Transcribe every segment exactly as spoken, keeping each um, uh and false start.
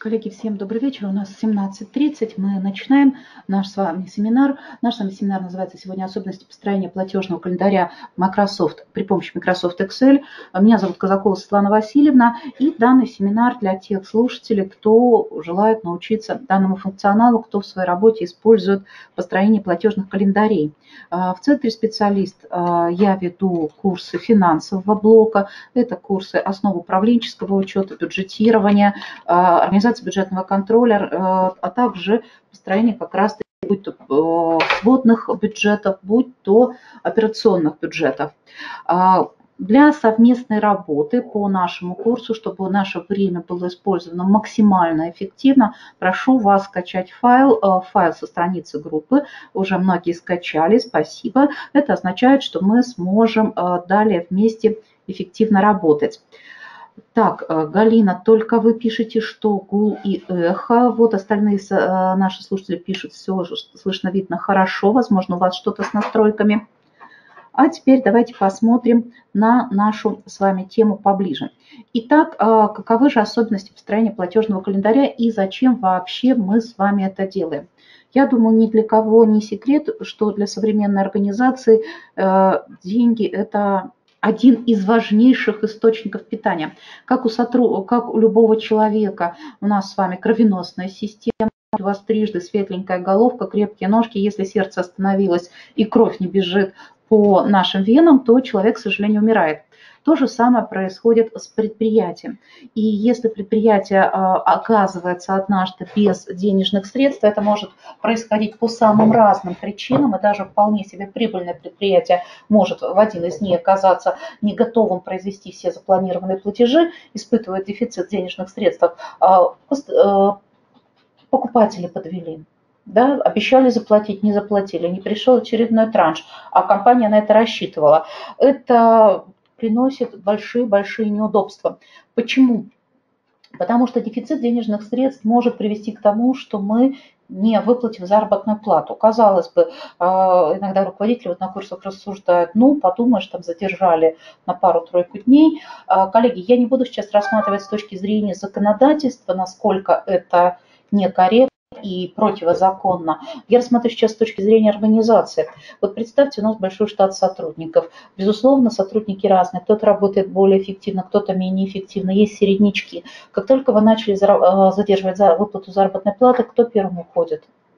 Коллеги, всем добрый вечер. У нас семнадцать тридцать. Мы начинаем наш с вами семинар. Наш с вами семинар называется сегодня «Особенности построения платежного календаря Microsoft при помощи Microsoft Excel». Меня зовут Казакова Светлана Васильевна. И данный семинар для тех слушателей, кто желает научиться данному функционалу, кто в своей работе использует построение платежных календарей. В центре «Специалист» я веду курсы финансового блока. Это курсы основ управленческого учета, бюджетирования, организации бюджетного контроля, а также построение как раз будь то сводных бюджетов, будь то операционных бюджетов. Для совместной работы по нашему курсу, чтобы наше время было использовано максимально эффективно, прошу вас скачать файл, файл со страницы группы. Уже многие скачали, спасибо. Это означает, что мы сможем далее вместе эффективно работать. Так, Галина, только вы пишете, что гул и эхо. Вот остальные наши слушатели пишут, все слышно, видно хорошо. Возможно, у вас что-то с настройками. А теперь давайте посмотрим на нашу с вами тему поближе. Итак, каковы же особенности построения платежного календаря и зачем вообще мы с вами это делаем? Я думаю, ни для кого не секрет, что для современной организации деньги – это один из важнейших источников питания. Как у, сотру... как у любого человека, у нас с вами кровеносная система, у вас трижды светленькая головка, крепкие ножки. Если сердце остановилось и кровь не бежит по нашим венам, то человек, к сожалению, умирает. То же самое происходит с предприятием. И если предприятие оказывается однажды без денежных средств, это может происходить по самым разным причинам, и даже вполне себе прибыльное предприятие может в один из дней оказаться не готовым произвести все запланированные платежи, испытывая дефицит денежных средств. Покупатели подвели. Да, обещали заплатить, не заплатили, не пришел очередной транш, а компания на это рассчитывала. Это приносит большие-большие неудобства. Почему? Потому что дефицит денежных средств может привести к тому, что мы не выплатим заработную плату. Казалось бы, иногда руководители вот на курсах рассуждают, ну, подумаешь, там задержали на пару-тройку дней. Коллеги, я не буду сейчас рассматривать с точки зрения законодательства, насколько это некорректно и противозаконно. Я рассмотрю сейчас с точки зрения организации. Вот представьте, у нас большой штат сотрудников. Безусловно, сотрудники разные. Кто-то работает более эффективно, кто-то менее эффективно. Есть середнячки. Как только вы начали задерживать выплату заработной платы, кто первым уходит?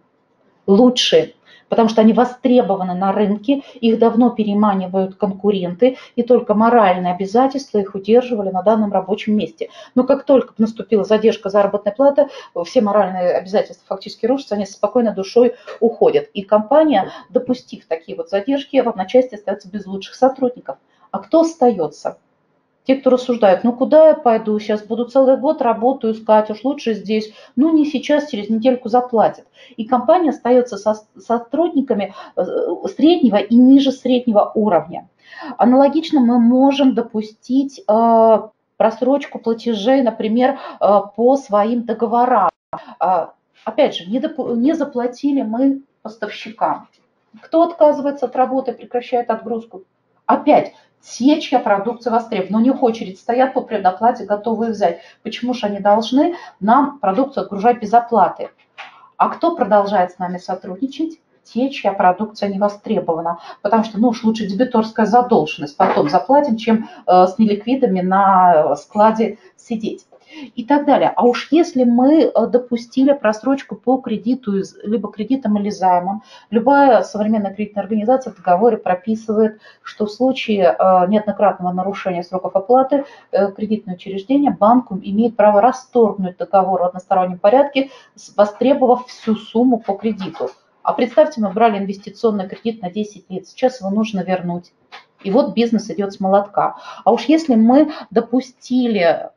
Лучшие. Потому что они востребованы на рынке, их давно переманивают конкуренты, и только моральные обязательства их удерживали на данном рабочем месте. Но как только наступила задержка заработной платы, все моральные обязательства фактически рушатся, они со спокойной душой уходят. И компания, допустив такие вот задержки, в одночасье остается без лучших сотрудников. А кто остается? Те, кто рассуждают, ну куда я пойду, сейчас буду целый год работу искать, уж лучше здесь. Ну не сейчас, через недельку заплатят. И компания остается со сотрудниками среднего и ниже среднего уровня. Аналогично мы можем допустить э, просрочку платежей, например, э, по своим договорам. Э, опять же, не, не заплатили мы поставщикам. Кто отказывается от работы, прекращает отгрузку? Опять. Те, чья продукция востребована, у них очередь стоят по предоплате, готовы взять. Почему же они должны нам продукцию отгружать без оплаты? А кто продолжает с нами сотрудничать? Те, чья продукция не востребована. Потому что, ну уж лучше дебиторская задолженность, потом заплатим, чем э, с неликвидами на складе сидеть. И так далее. А уж если мы допустили просрочку по кредиту, либо кредитам или займам, любая современная кредитная организация в договоре прописывает, что в случае неоднократного нарушения сроков оплаты кредитное учреждение банку имеет право расторгнуть договор в одностороннем порядке, востребовав всю сумму по кредиту. А представьте, мы брали инвестиционный кредит на десять лет, сейчас его нужно вернуть. И вот бизнес идет с молотка. А уж если мы допустили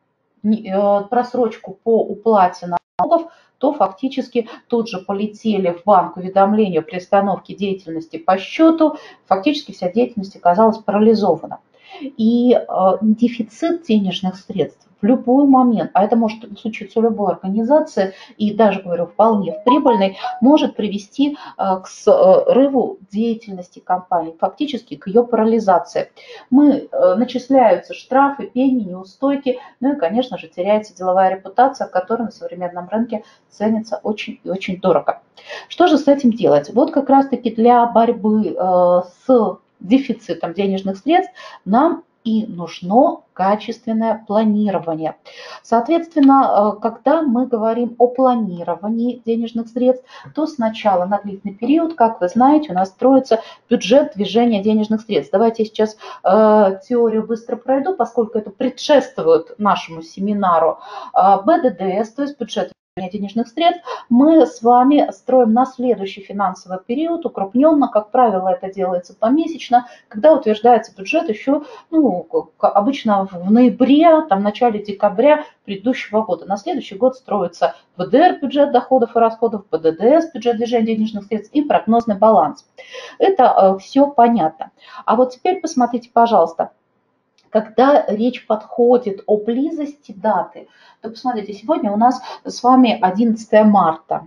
просрочку по уплате налогов, то фактически тут же полетели в банк уведомления о приостановке деятельности по счету, фактически вся деятельность оказалась парализована. И э, дефицит денежных средств в любой момент, а это может случиться у любой организации, и даже, говорю, вполне в прибыльной, может привести к срыву деятельности компании, фактически к ее парализации. Мы, начисляются штрафы, пени, неустойки, ну и, конечно же, теряется деловая репутация, которая на современном рынке ценится очень и очень дорого. Что же с этим делать? Вот как раз-таки для борьбы с дефицитом денежных средств нам и нужно качественное планирование. Соответственно, когда мы говорим о планировании денежных средств, то сначала на длительный период, как вы знаете, у нас строится бюджет движения денежных средств. Давайте я сейчас э, теорию быстро пройду, поскольку это предшествует нашему семинару. Э, бэ дэ дэ эс, то есть бюджет денежных средств, мы с вами строим на следующий финансовый период, укрупненно, как правило, это делается помесячно, когда утверждается бюджет еще, ну, обычно в ноябре, там, в начале декабря предыдущего года. На следующий год строится вэ дэ эр, бюджет доходов и расходов, бэ дэ дэ эс, бюджет движения денежных средств, и прогнозный баланс. Это э, все понятно. А вот теперь посмотрите, пожалуйста, когда речь подходит о близости даты, то посмотрите, сегодня у нас с вами одиннадцатое марта.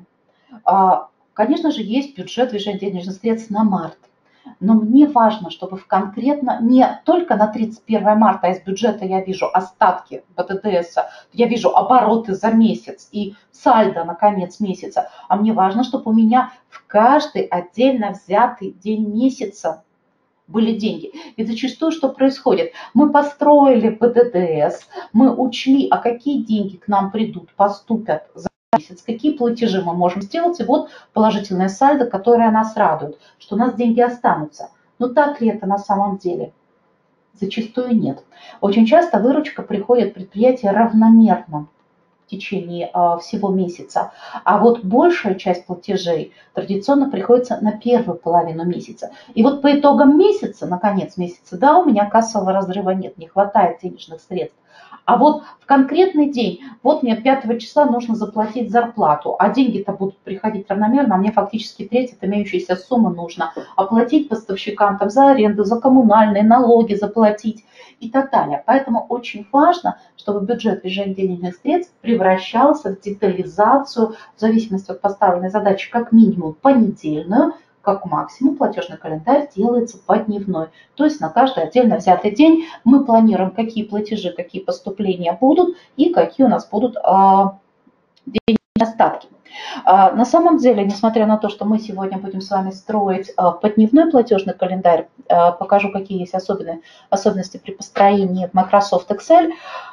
Конечно же, есть бюджет движения денежных средств на март. Но мне важно, чтобы в конкретно не только на тридцать первое марта из бюджета я вижу остатки бэ дэ дэ эс, я вижу обороты за месяц и сальдо на конец месяца, а мне важно, чтобы у меня в каждый отдельно взятый день месяца были деньги. И зачастую что происходит? Мы построили бэ дэ дэ эс, мы учли, а какие деньги к нам придут, поступят за месяц, какие платежи мы можем сделать, и вот положительное сальдо, которое нас радует, что у нас деньги останутся. Но так ли это на самом деле? Зачастую нет. Очень часто выручка приходит в предприятие равномерно в течение э, всего месяца. А вот большая часть платежей традиционно приходится на первую половину месяца. И вот по итогам месяца, на конец месяца, да, у меня кассового разрыва нет, не хватает денежных средств. А вот в конкретный день, вот мне пятого числа нужно заплатить зарплату, а деньги-то будут приходить равномерно, а мне фактически треть от имеющейся суммы нужно оплатить поставщикам там, за аренду, за коммунальные, налоги заплатить и так далее. Поэтому очень важно, чтобы бюджет движения денежных средств превращался в детализацию в зависимости от поставленной задачи как минимум понедельную, как максимум платежный календарь делается подневной. То есть на каждый отдельно взятый день мы планируем, какие платежи, какие поступления будут и какие у нас будут а, денежные остатки. А, на самом деле, несмотря на то, что мы сегодня будем с вами строить а, подневной платежный календарь, а, покажу, какие есть особенные, особенности при построении в Microsoft Excel,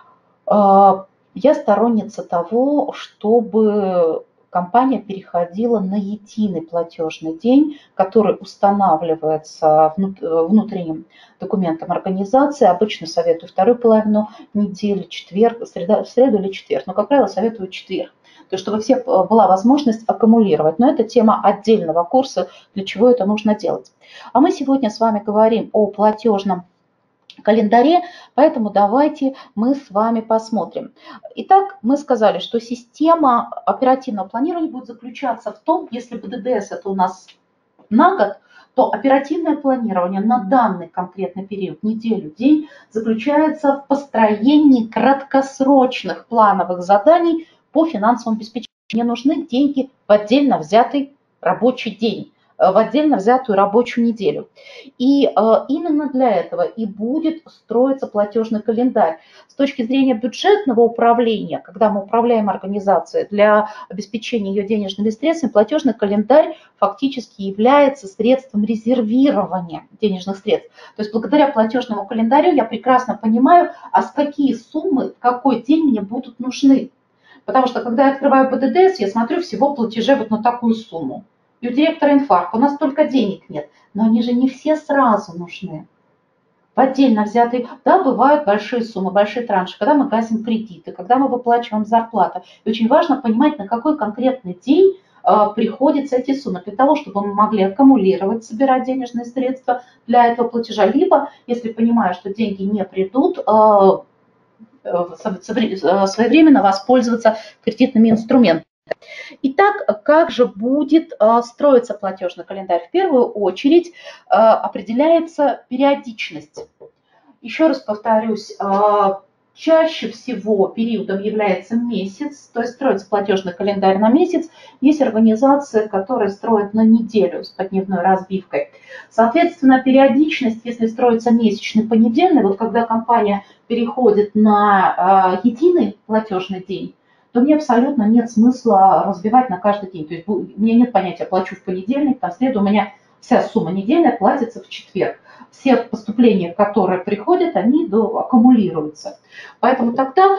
а, я сторонница того, чтобы компания переходила на единый платежный день, который устанавливается внутренним документом организации. Обычно советую вторую половину недели, четверг, среда, среду или четверг, но, как правило, советую четверг. То есть, чтобы у всех была возможность аккумулировать. Но это тема отдельного курса, для чего это нужно делать. А мы сегодня с вами говорим о платежном календаре, поэтому давайте мы с вами посмотрим. Итак, мы сказали, что система оперативного планирования будет заключаться в том, если бэ дэ дэ эс это у нас на год, то оперативное планирование на данный конкретный период, неделю, день, заключается в построении краткосрочных плановых заданий по финансовому обеспечению. Мне нужны деньги в отдельно взятый рабочий день, в отдельно взятую рабочую неделю. И э, именно для этого и будет строиться платежный календарь. С точки зрения бюджетного управления, когда мы управляем организацией для обеспечения ее денежными средствами, платежный календарь фактически является средством резервирования денежных средств. То есть благодаря платежному календарю я прекрасно понимаю, а с какие суммы в какой день мне будут нужны. Потому что когда я открываю бэ дэ дэ эс, я смотрю всего платежей вот на такую сумму. И у директора инфаркт, у нас только денег нет, но они же не все сразу нужны. В отдельно взятые, да, бывают большие суммы, большие транши, когда мы гасим кредиты, когда мы выплачиваем зарплату. И очень важно понимать, на какой конкретный день э, приходятся эти суммы, для того, чтобы мы могли аккумулировать, собирать денежные средства для этого платежа. Либо, если понимаю, что деньги не придут, э, своевременно воспользоваться кредитными инструментами. Итак, как же будет э, строиться платежный календарь? В первую очередь э, определяется периодичность. еще раз повторюсь, чаще всего периодом является месяц, то есть строится платежный календарь на месяц. Есть организации, которые строят на неделю с подневной разбивкой. Соответственно, периодичность, если строится месячный, понедельный, вот когда компания переходит на единый платежный день, то мне абсолютно нет смысла разбивать на каждый день. То есть у меня нет понятия «плачу в понедельник», там в среду у меня вся сумма недельная платится в четверг. Все поступления, которые приходят, они аккумулируются. Поэтому тогда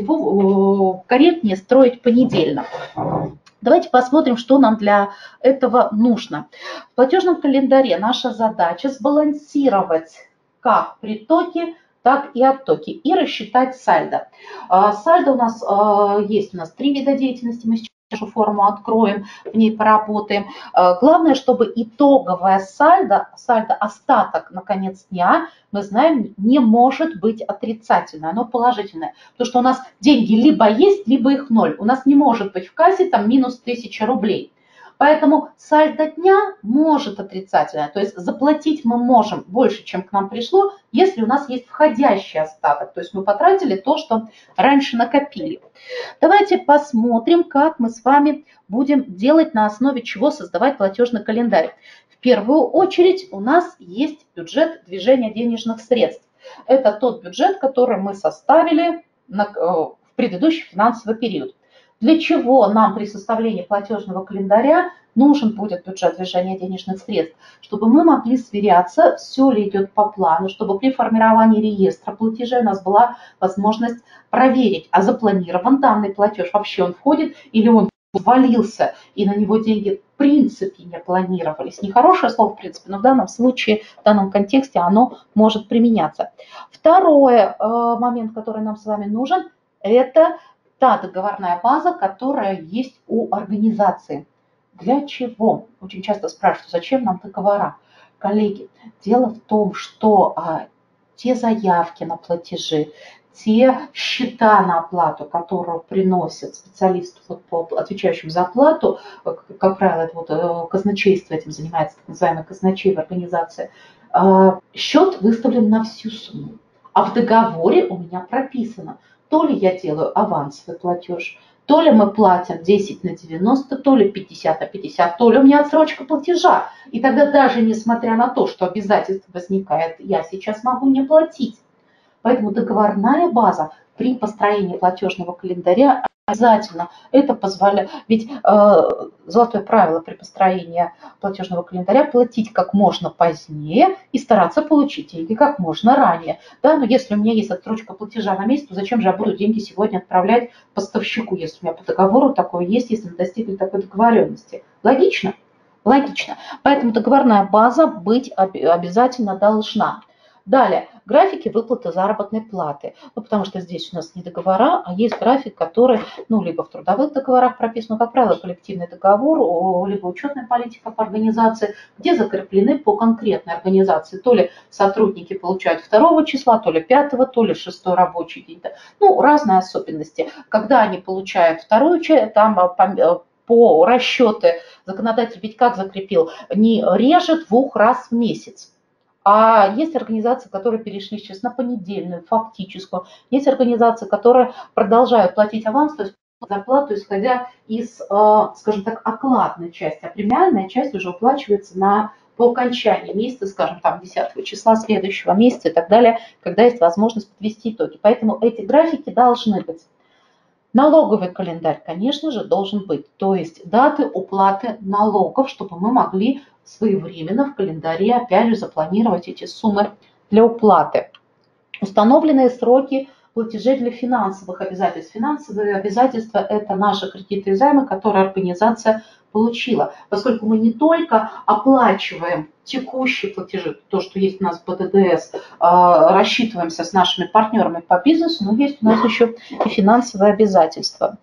его корректнее строить понедельно. Давайте посмотрим, что нам для этого нужно. В платежном календаре наша задача сбалансировать как притоки, так и оттоки, и рассчитать сальдо. Сальдо у нас есть, у нас три вида деятельности, мы сейчас эту форму откроем, в ней поработаем. Главное, чтобы итоговое сальдо, сальдо остаток на конец дня, мы знаем, не может быть отрицательное, оно положительное. Потому что у нас деньги либо есть, либо их ноль. У нас не может быть в кассе там минус тысяча рублей. Поэтому сальдо дня может отрицательное, то есть заплатить мы можем больше, чем к нам пришло, если у нас есть входящий остаток, то есть мы потратили то, что раньше накопили. Давайте посмотрим, как мы с вами будем делать, на основе чего создавать платежный календарь. В первую очередь у нас есть бюджет движения денежных средств. Это тот бюджет, который мы составили на, в предыдущий финансовый период. Для чего нам при составлении платежного календаря нужен будет бюджет движения денежных средств? Чтобы мы могли сверяться, все ли идет по плану, чтобы при формировании реестра платежей у нас была возможность проверить, а запланирован данный платеж, вообще он входит или он ввалился, и на него деньги в принципе не планировались. Нехорошее слово в принципе, но в данном случае, в данном контексте оно может применяться. Второй э, момент, который нам с вами нужен, это та договорная база, которая есть у организации. Для чего? Очень часто спрашивают, зачем нам договора? Коллеги, дело в том, что а, те заявки на платежи, те счета на оплату, которые приносят специалисты, вот, по, отвечающим за оплату, как правило, это вот, казначейство этим занимается, так называемый казначей в организации, а, счет выставлен на всю сумму. А в договоре у меня прописано, то ли я делаю авансовый платеж, то ли мы платим десять на девяносто, то ли пятьдесят на пятьдесят, то ли у меня отсрочка платежа. И тогда даже несмотря на то, что обязательство возникает, я сейчас могу не платить. Поэтому договорная база при построении платежного календаря обязательно это позволяет. Ведь э, золотое правило при построении платежного календаря платить как можно позднее и стараться получить деньги как можно ранее. Да, но если у меня есть отсрочка платежа на месяц, то зачем же я буду деньги сегодня отправлять поставщику, если у меня по договору такое есть, если мы достигли такой договоренности? Логично? Логично. Поэтому договорная база быть обязательно должна. Далее, графики выплаты заработной платы. Ну, потому что здесь у нас не договора, а есть график, который, ну, либо в трудовых договорах прописан, ну, как правило, коллективный договор, либо учетная политика по организации, где закреплены по конкретной организации. То ли сотрудники получают второго числа, то ли пятого, то ли шестой рабочий день. Ну, разные особенности. Когда они получают вторую часть, там по расчеты законодатель ведь как закрепил? Не реже двух раз в месяц. А есть организации, которые перешли сейчас на понедельную, фактическую. Есть организации, которые продолжают платить аванс, то есть зарплату, исходя из, скажем так, окладной части. А премиальная часть уже уплачивается на, по окончании месяца, скажем, там десятого числа следующего месяца и так далее, когда есть возможность подвести итоги. Поэтому эти графики должны быть. Налоговый календарь, конечно же, должен быть, то есть даты уплаты налогов, чтобы мы могли своевременно в календаре, опять же, запланировать эти суммы для уплаты. Установленные сроки платежей для финансовых обязательств. Финансовые обязательства – это наши кредиты и займы, которые организация получила. Поскольку мы не только оплачиваем текущие платежи, то, что есть у нас в БДДС, рассчитываемся с нашими партнерами по бизнесу, но есть у нас еще и финансовые обязательства.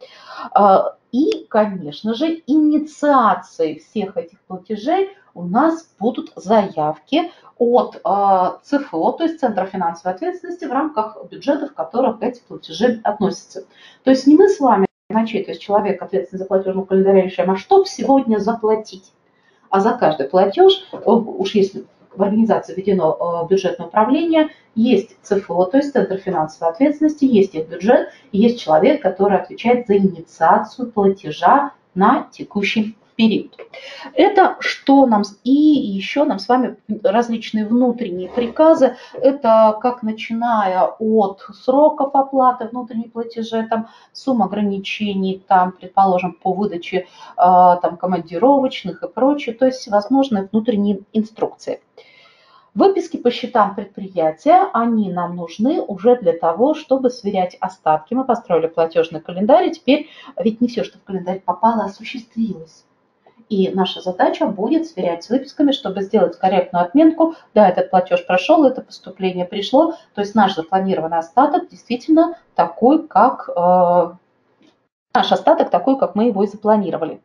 И, конечно же, инициацией всех этих платежей у нас будут заявки от ЦФО, то есть Центра финансовой ответственности, в рамках бюджетов, в которых эти платежи относятся. То есть не мы с вами, то есть человек, ответственный за платежный календарь, решаем, а что сегодня заплатить. А за каждый платеж, уж если в организации введено бюджетное управление, есть ЦФО, то есть Центр финансовой ответственности, есть их бюджет, и есть человек, который отвечает за инициацию платежа на текущий период. Это что нам, и еще нам с вами различные внутренние приказы, это как начиная от сроков оплаты внутренних платежей, там сумм ограничений, там, предположим, по выдаче там, командировочных и прочее, то есть всевозможные внутренние инструкции. Выписки по счетам предприятия, они нам нужны уже для того, чтобы сверять остатки. Мы построили платежный календарь, и теперь ведь не все, что в календарь попало, осуществилось. И наша задача будет сверять с выписками, чтобы сделать корректную отметку. Да, этот платеж прошел, это поступление пришло. То есть наш запланированный остаток действительно такой, как э, наш остаток такой, как мы его и запланировали.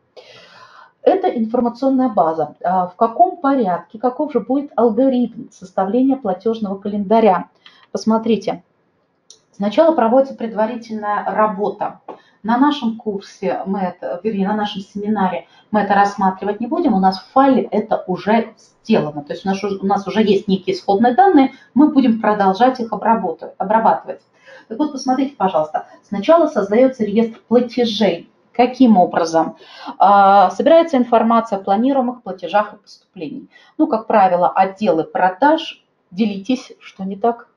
Это информационная база. В каком порядке, каков же будет алгоритм составления платежного календаря? Посмотрите. Сначала проводится предварительная работа. На нашем курсе, мы это, вернее, на нашем семинаре мы это рассматривать не будем. У нас в файле это уже сделано. То есть у нас, у нас уже есть некие исходные данные, мы будем продолжать их обрабатывать. Так вот, посмотрите, пожалуйста. Сначала создается реестр платежей. Каким образом? Собирается информация о планируемых платежах и поступлениях. Ну, как правило, отделы продаж. Делитесь, что не так?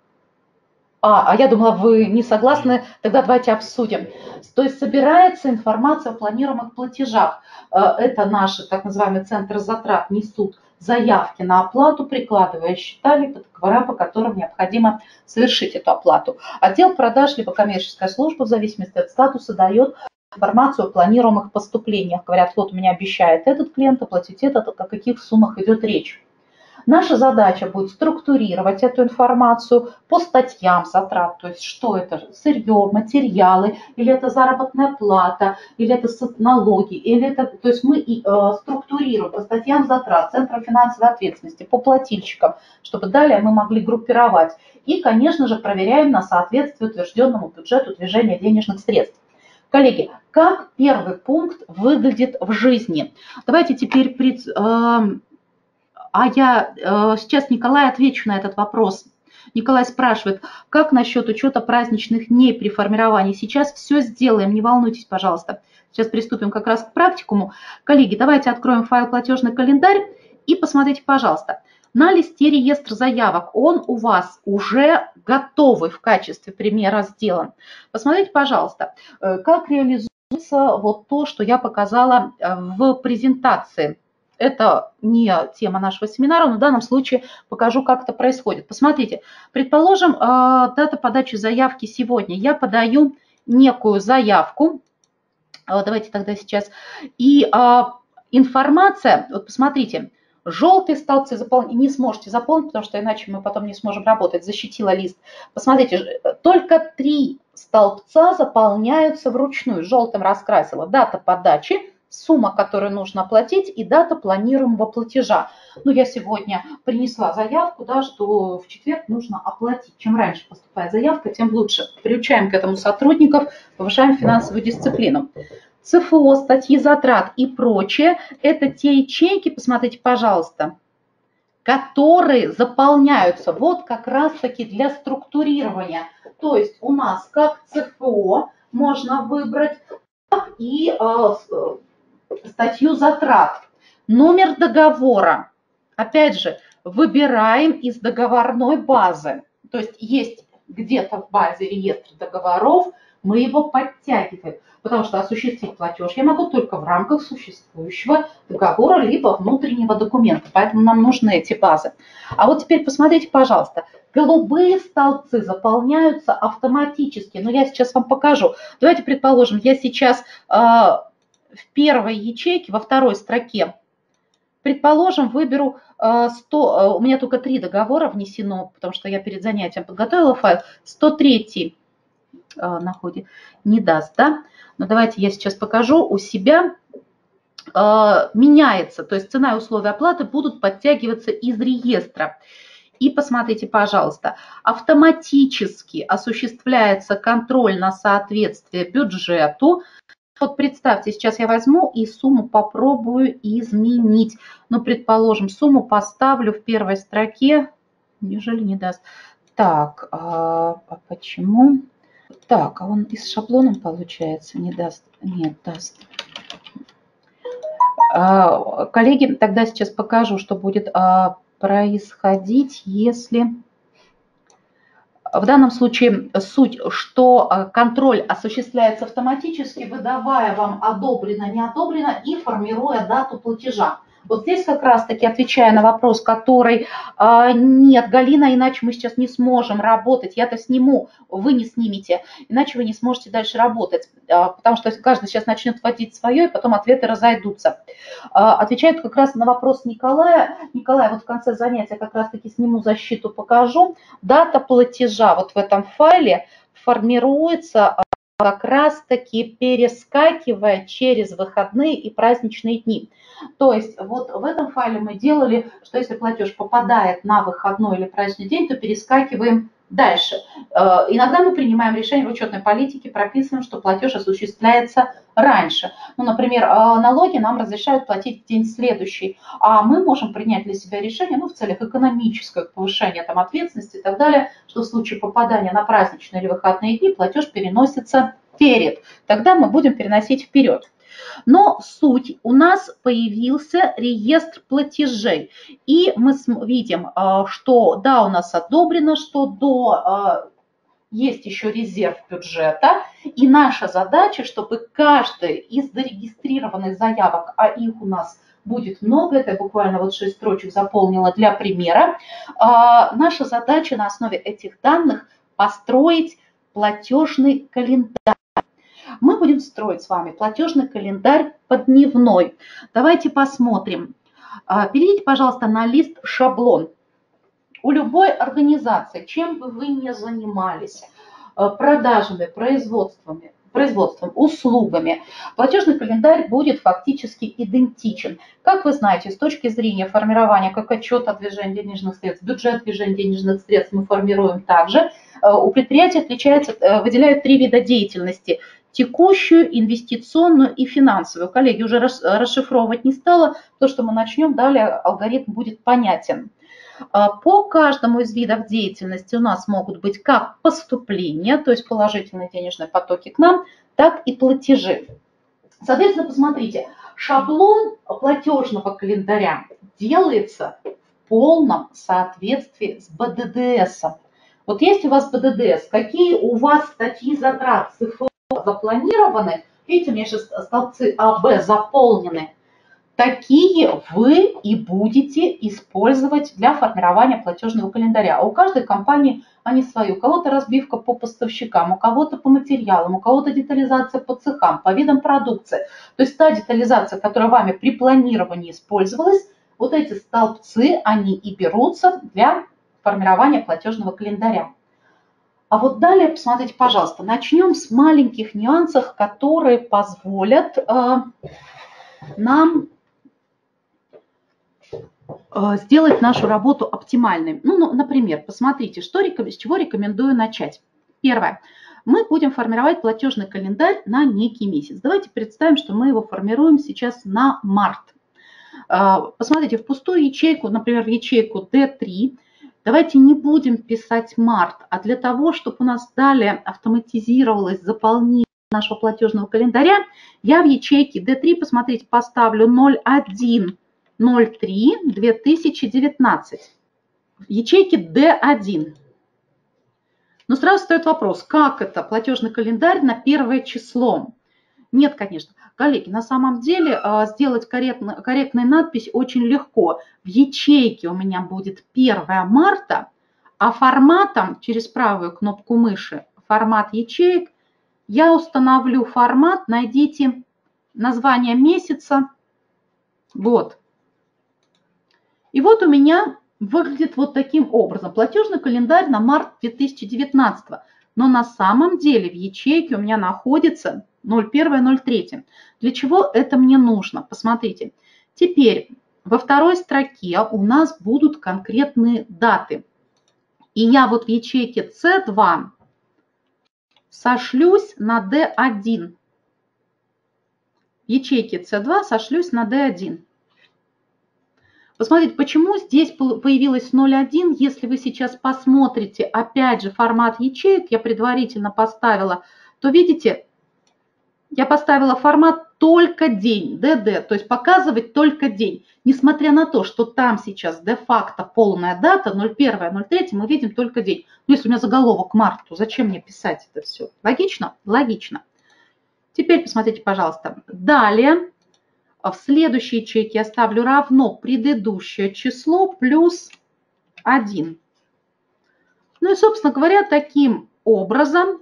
А, а я думала, вы не согласны, тогда давайте обсудим. То есть собирается информация о планируемых платежах. Это наши так называемые центры затрат несут заявки на оплату, прикладывая счета либо договора, по которым необходимо совершить эту оплату. Отдел продаж либо коммерческая служба, в зависимости от статуса, дает информацию о планируемых поступлениях. Говорят, вот у меня обещает этот клиент оплатить этот, о каких суммах идет речь. Наша задача будет структурировать эту информацию по статьям затрат, то есть что это, сырье, материалы, или это заработная плата, или это налоги, или это, то есть мы и, э, структурируем по статьям затрат, Центра финансовой ответственности, по плательщикам, чтобы далее мы могли группировать. И, конечно же, проверяем на соответствие утвержденному бюджету движения денежных средств. Коллеги, как первый пункт выглядит в жизни? Давайте теперь... Пред, э, А я э, сейчас, Николай, отвечу на этот вопрос. Николай спрашивает, как насчет учета праздничных дней при формировании? Сейчас все сделаем, не волнуйтесь, пожалуйста. Сейчас приступим как раз к практикуму. Коллеги, давайте откроем файл «Платежный календарь» и посмотрите, пожалуйста. На листе реестр заявок он у вас уже готовый в качестве примера сделан. Посмотрите, пожалуйста, как реализуется вот то, что я показала в презентации. Это не тема нашего семинара, но в данном случае покажу, как это происходит. Посмотрите, предположим, дата подачи заявки сегодня. Я подаю некую заявку. Давайте тогда сейчас. И информация, вот посмотрите, желтые столбцы заполнить не сможете заполнить, потому что иначе мы потом не сможем работать. Защитила лист. Посмотрите, только три столбца заполняются вручную. Желтым раскрасила дата подачи, сумма, которую нужно оплатить, и дата планируемого платежа. Ну, я сегодня принесла заявку, да, что в четверг нужно оплатить. Чем раньше поступает заявка, тем лучше. Приучаем к этому сотрудников, повышаем финансовую дисциплину. ЦФО, статьи затрат и прочее – это те ячейки, посмотрите, пожалуйста, которые заполняются вот как раз-таки для структурирования. То есть у нас как ЦФО можно выбрать, так и э, статью затрат. Номер договора. Опять же, выбираем из договорной базы. То есть есть где-то в базе реестр договоров, мы его подтягиваем. Потому что осуществить платеж я могу только в рамках существующего договора либо внутреннего документа. Поэтому нам нужны эти базы. А вот теперь посмотрите, пожалуйста. Голубые столбцы заполняются автоматически. Но я сейчас вам покажу. Давайте предположим, я сейчас... Э, в первой ячейке, во второй строке, предположим, выберу сто, у меня только три договора внесено, потому что я перед занятием подготовила файл, сто три на ходе не даст, да? Но давайте я сейчас покажу у себя. Меняется, то есть цена и условия оплаты будут подтягиваться из реестра. И посмотрите, пожалуйста, автоматически осуществляется контроль на соответствие бюджету. Вот представьте, сейчас я возьму и сумму попробую изменить. Ну, предположим, сумму поставлю в первой строке. Неужели не даст? Так, а, а почему? Так, а он и с шаблоном, получается, не даст? Нет, даст. А, коллеги, тогда сейчас покажу, что будет а, происходить, если... В данном случае суть, что контроль осуществляется автоматически, выдавая вам одобрено, не одобрено и формируя дату платежа. Вот здесь как раз-таки, отвечая на вопрос, который э, нет, Галина, иначе мы сейчас не сможем работать, я-то сниму, вы не снимете, иначе вы не сможете дальше работать, э, потому что каждый сейчас начнет вводить свое, и потом ответы разойдутся. Э, отвечает как раз на вопрос Николая. Николай, вот в конце занятия как раз-таки сниму защиту, покажу. Дата платежа вот в этом файле формируется как раз-таки перескакивая через выходные и праздничные дни. То есть вот в этом файле мы делали, что если платеж попадает на выходной или праздничный день, то перескакиваем дальше. Иногда мы принимаем решение в учетной политике, прописываем, что платеж осуществляется раньше. Ну, например, налоги нам разрешают платить в день следующий, а мы можем принять для себя решение, ну, в целях экономического повышения там, ответственности и так далее, что в случае попадания на праздничные или выходные дни платеж переносится вперед. Тогда мы будем переносить вперед. Но суть, у нас появился реестр платежей, и мы видим, что да, у нас одобрено, что до... Есть еще резерв бюджета, и наша задача, чтобы каждая из зарегистрированных заявок, а их у нас будет много, это буквально вот шесть строчек заполнила для примера, наша задача на основе этих данных построить платежный календарь. Мы будем строить с вами платежный календарь поддневной. Давайте посмотрим. Перейдите, пожалуйста, на лист «Шаблон». У любой организации, чем бы вы ни занимались, продажами, производствами, производством, услугами, платежный календарь будет фактически идентичен. Как вы знаете, с точки зрения формирования как отчет о движении денежных средств, бюджет движения денежных средств мы формируем также. У предприятия отличается, выделяют три вида деятельности: текущую, инвестиционную и финансовую. Коллеги, уже расшифровывать не стала, то, что мы начнем, далее алгоритм будет понятен. По каждому из видов деятельности у нас могут быть как поступления, то есть положительные денежные потоки к нам, так и платежи. Соответственно, посмотрите, шаблон платежного календаря делается в полном соответствии с бэ дэ дэ эсом. Вот есть у вас бэ дэ дэ эс, какие у вас статьи затрат цифр запланированы, видите, у меня сейчас столбцы А, Б заполнены, такие вы и будете использовать для формирования платежного календаря. А у каждой компании они свои. У кого-то разбивка по поставщикам, у кого-то по материалам, у кого-то детализация по цехам, по видам продукции. То есть та детализация, которая вами при планировании использовалась, вот эти столбцы, они и берутся для формирования платежного календаря. А вот далее, посмотрите, пожалуйста, начнем с маленьких нюансов, которые позволят э, нам сделать нашу работу оптимальной. Ну, ну например, посмотрите, что, с чего рекомендую начать. Первое. Мы будем формировать платежный календарь на некий месяц. Давайте представим, что мы его формируем сейчас на март. Посмотрите, в пустую ячейку, например, в ячейку дэ три, давайте не будем писать март, а для того, чтобы у нас далее автоматизировалось заполнение нашего платежного календаря, я в ячейке дэ три, посмотрите, поставлю ноль один ноль три две тысячи девятнадцать. В ячейке дэ один. Но сразу встает вопрос, как это платежный календарь на первое число? Нет, конечно. Коллеги, на самом деле сделать корректно, корректную надпись очень легко. В ячейке у меня будет первое марта, а форматом через правую кнопку мыши, формат ячеек, я установлю формат, найдите название месяца, год. И вот у меня выглядит вот таким образом. Платежный календарь на март две тысячи девятнадцатого. Но на самом деле в ячейке у меня находится ноль один ноль три. Для чего это мне нужно? Посмотрите. Теперь во второй строке у нас будут конкретные даты. И я вот в ячейке цэ два сошлюсь на дэ один. в ячейке С два сошлюсь на Д один. Посмотрите, почему здесь появилось ноль один. Если вы сейчас посмотрите, опять же, формат ячеек, я предварительно поставила, то видите, я поставила формат только день, ДД, то есть показывать только день. Несмотря на то, что там сейчас де-факто полная дата, ноль первое, ноль третье, мы видим только день. Но если у меня заголовок март, то зачем мне писать это все? Логично? Логично. Теперь посмотрите, пожалуйста. Далее. В следующей ячейке я ставлю равно предыдущее число плюс один. Ну и, собственно говоря, таким образом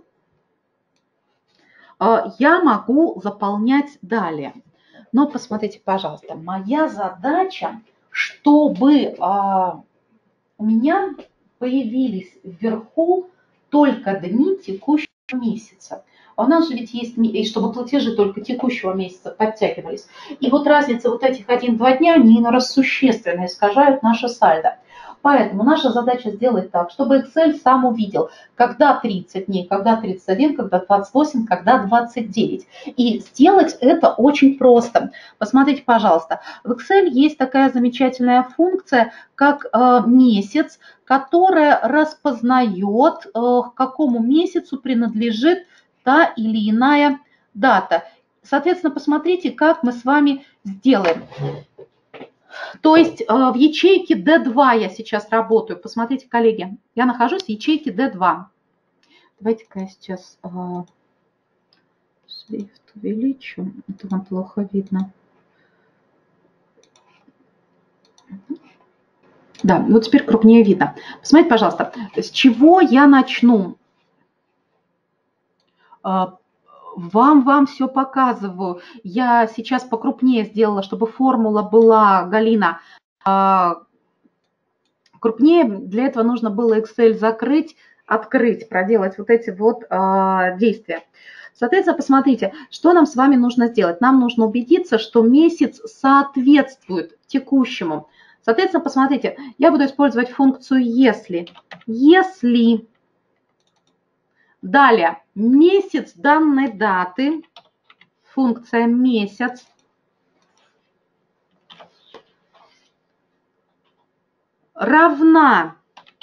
я могу заполнять далее. Но посмотрите, пожалуйста, моя задача, чтобы у меня появились вверху только дни текущего месяца. А у нас же ведь есть, и чтобы платежи только текущего месяца подтягивались. И вот разница вот этих один-два дня, они существенно искажают наше сальдо. Поэтому наша задача сделать так, чтобы Excel сам увидел, когда тридцать дней, когда тридцать один, когда двадцать восемь, когда двадцать девять. И сделать это очень просто. Посмотрите, пожалуйста, в Excel есть такая замечательная функция, как э, месяц, которая распознает, э, к какому месяцу принадлежит та или иная дата. Соответственно, посмотрите, как мы с вами сделаем. То есть в ячейке Д два я сейчас работаю. Посмотрите, коллеги, я нахожусь в ячейке Д два. Давайте-ка я сейчас шрифт увеличу. Это вам плохо видно. Да, ну теперь крупнее видно. Посмотрите, пожалуйста, с чего я начну? Вам, вам все показываю. Я сейчас покрупнее сделала, чтобы формула была, Галина, крупнее. Для этого нужно было Excel закрыть, открыть, проделать вот эти вот действия. Соответственно, посмотрите, что нам с вами нужно сделать. Нам нужно убедиться, что месяц соответствует текущему. Соответственно, посмотрите, я буду использовать функцию «если». Если... Далее, месяц данной даты, функция месяц, равна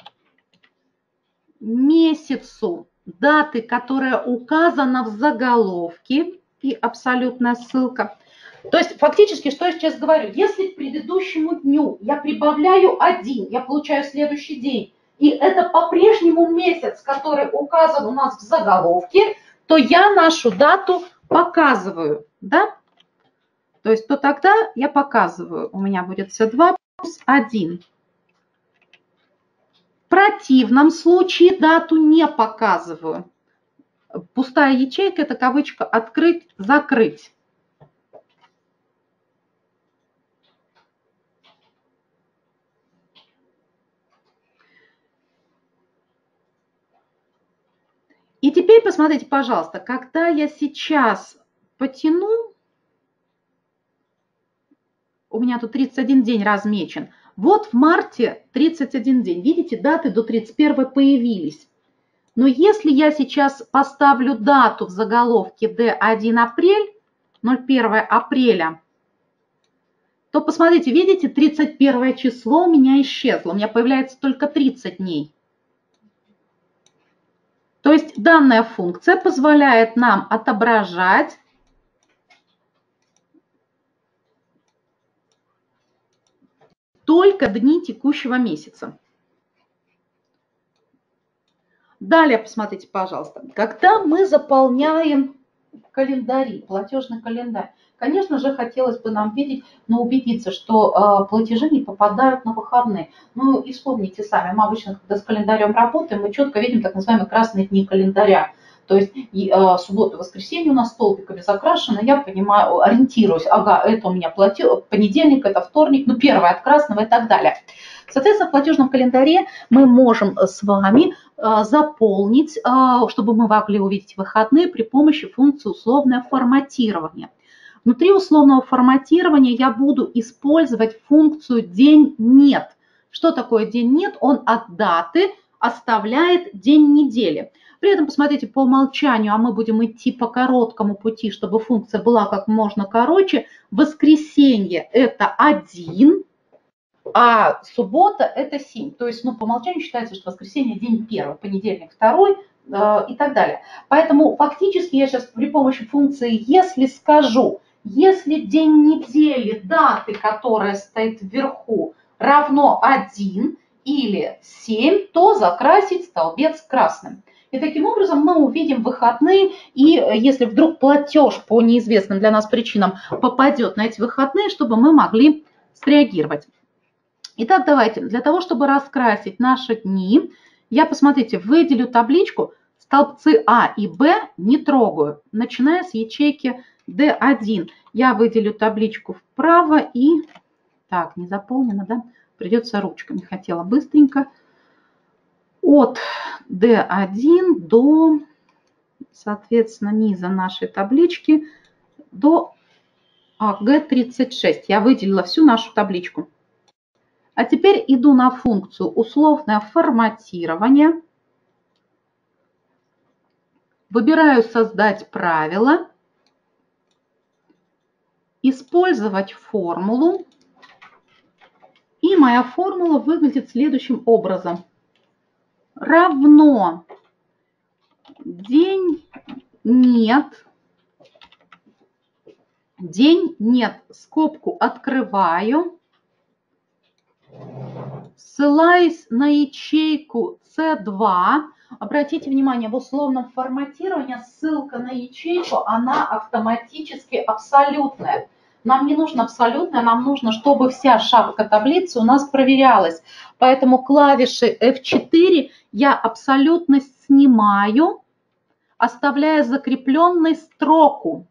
месяцу даты, которая указана в заголовке, и абсолютная ссылка. То есть фактически, что я сейчас говорю, если к предыдущему дню я прибавляю один, я получаю следующий день, и это по-прежнему месяц, который указан у нас в заголовке, то я нашу дату показываю, да? То есть то тогда я показываю, у меня будет С два плюс один. В противном случае дату не показываю. Пустая ячейка – это кавычка «открыть», «закрыть». И теперь посмотрите, пожалуйста, когда я сейчас потяну, у меня тут тридцать один день размечен, вот в марте тридцать один день, видите, даты до тридцать первого появились. Но если я сейчас поставлю дату в заголовке Д один апрель, ноль первое апреля, то посмотрите, видите, тридцать первое число у меня исчезло, у меня появляется только тридцать дней. То есть данная функция позволяет нам отображать только дни текущего месяца. Далее, посмотрите, пожалуйста, когда мы заполняем календари, платежный календарь, конечно же, хотелось бы нам видеть, но убедиться, что э, платежи не попадают на выходные. Ну и вспомните сами, мы обычно, когда с календарем работаем, мы четко видим так называемые красные дни календаря. То есть э, суббота, воскресенье у нас столбиками закрашено, я понимаю, ориентируюсь, ага, это у меня платеж, понедельник, это вторник, ну первое от красного и так далее. Соответственно, в платежном календаре мы можем с вами э, заполнить, э, чтобы мы могли увидеть выходные при помощи функции условное форматирование. Внутри условного форматирования я буду использовать функцию «день нет». Что такое день нет? Он от даты оставляет день недели. При этом, посмотрите, по умолчанию, а мы будем идти по короткому пути, чтобы функция была как можно короче. Воскресенье – это один, а суббота – это семь. То есть, ну, по умолчанию считается, что воскресенье – день первый, понедельник – второй э, и так далее. Поэтому фактически я сейчас при помощи функции «если» скажу, если день недели даты, которая стоит вверху, равно один или семь, то закрасить столбец красным. И таким образом мы увидим выходные, и если вдруг платеж по неизвестным для нас причинам попадет на эти выходные, чтобы мы могли среагировать. Итак, давайте, для того, чтобы раскрасить наши дни, я, посмотрите, выделю табличку, столбцы А и Б не трогаю, начиная с ячейки Д один. Я выделю табличку вправо и... Так, не заполнено, да? Придется ручками, хотела быстренько. От Д один до, соответственно, низа нашей таблички до Г тридцать шесть. Я выделила всю нашу табличку. А теперь иду на функцию условное форматирование. Выбираю создать правило. Использовать формулу. И моя формула выглядит следующим образом. Равно день нет, день нет, скобку открываю, ссылаясь на ячейку С два. Обратите внимание, в условном форматировании ссылка на ячейку, она автоматически абсолютная. Нам не нужно абсолютное, нам нужно, чтобы вся шапка таблицы у нас проверялась. Поэтому клавишей эф четыре я абсолютность снимаю, оставляя закрепленной строку.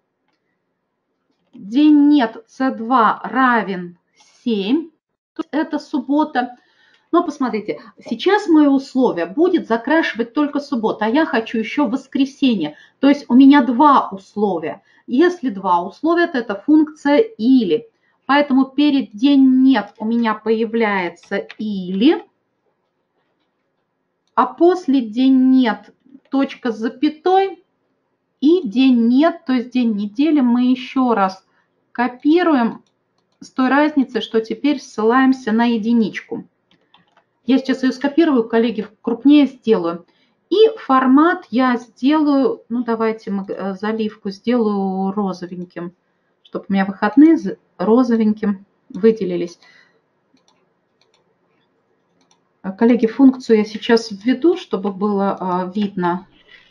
День нет, С два равен семь, это суббота. Но посмотрите, сейчас мое условие будет закрашивать только субботу, а я хочу еще воскресенье. То есть у меня два условия. Если два условия, то это функция или. Поэтому перед день нет у меня появляется или, а после день нет точка с запятой и день нет, то есть день недели мы еще раз копируем с той разницей, что теперь ссылаемся на единичку. Я сейчас ее скопирую, коллеги, крупнее сделаю. И формат я сделаю, ну давайте мы заливку сделаю розовеньким, чтобы у меня выходные розовеньким выделились. Коллеги, функцию я сейчас введу, чтобы было видно.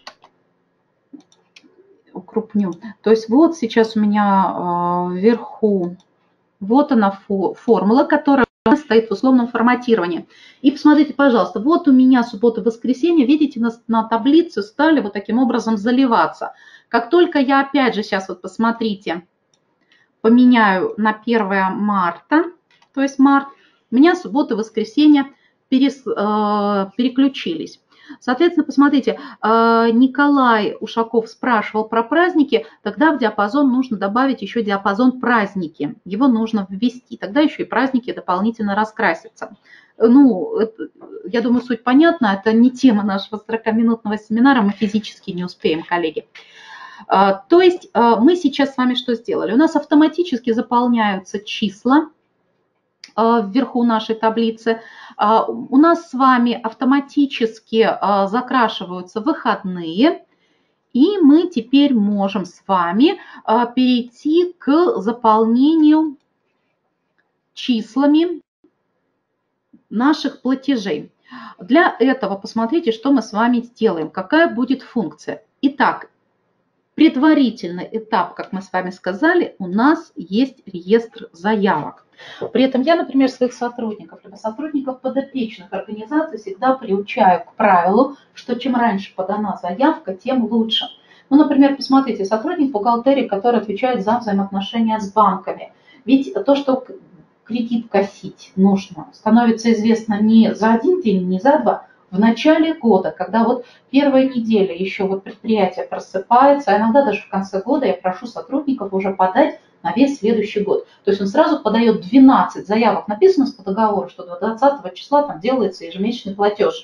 Укрупню. То есть вот сейчас у меня вверху, вот она формула, которая стоит в условном форматировании. И посмотрите, пожалуйста, вот у меня суббота и воскресенье, видите, на, на таблице стали вот таким образом заливаться. Как только я опять же сейчас вот посмотрите, поменяю на первое марта, то есть март, у меня суббота и воскресенье перес, э, переключились. Соответственно, посмотрите, Николай Ушаков спрашивал про праздники, тогда в диапазон нужно добавить еще диапазон праздники. Его нужно ввести, тогда еще и праздники дополнительно раскрасятся. Ну, это, я думаю, суть понятна, это не тема нашего сорокаминутного семинара, мы физически не успеем, коллеги. То есть мы сейчас с вами что сделали? У нас автоматически заполняются числа вверху нашей таблицы. У нас с вами автоматически закрашиваются выходные, и мы теперь можем с вами перейти к заполнению числами наших платежей. Для этого посмотрите, что мы с вами сделаем, какая будет функция. Итак, предварительный этап, как мы с вами сказали, у нас есть реестр заявок. При этом я, например, своих сотрудников, либо сотрудников подопечных организаций всегда приучаю к правилу, что чем раньше подана заявка, тем лучше. Ну, например, посмотрите, сотрудник бухгалтерии, который отвечает за взаимоотношения с банками. Ведь то, что кредит гасить нужно, становится известно не за один день, не за два, в начале года, когда вот первая неделя еще вот предприятие просыпается, а иногда даже в конце года я прошу сотрудников уже подать на весь следующий год. То есть он сразу подает двенадцать заявок, написано по договору, что до двадцатого числа там делается ежемесячный платеж.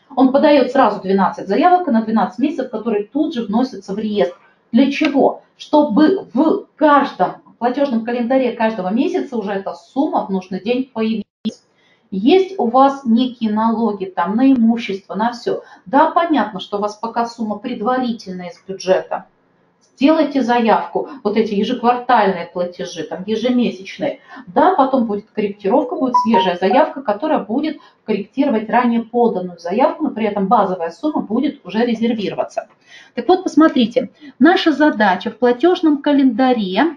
Он подает сразу двенадцать заявок на двенадцать месяцев, которые тут же вносятся в реестр. Для чего? Чтобы в каждом платежном календаре каждого месяца уже эта сумма в нужный день появилась. Есть у вас некие налоги там на имущество, на все. Да, понятно, что у вас пока сумма предварительная из бюджета. Сделайте заявку, вот эти ежеквартальные платежи, там ежемесячные. Да, потом будет корректировка, будет свежая заявка, которая будет корректировать ранее поданную заявку, но при этом базовая сумма будет уже резервироваться. Так вот, посмотрите, наша задача в платежном календаре,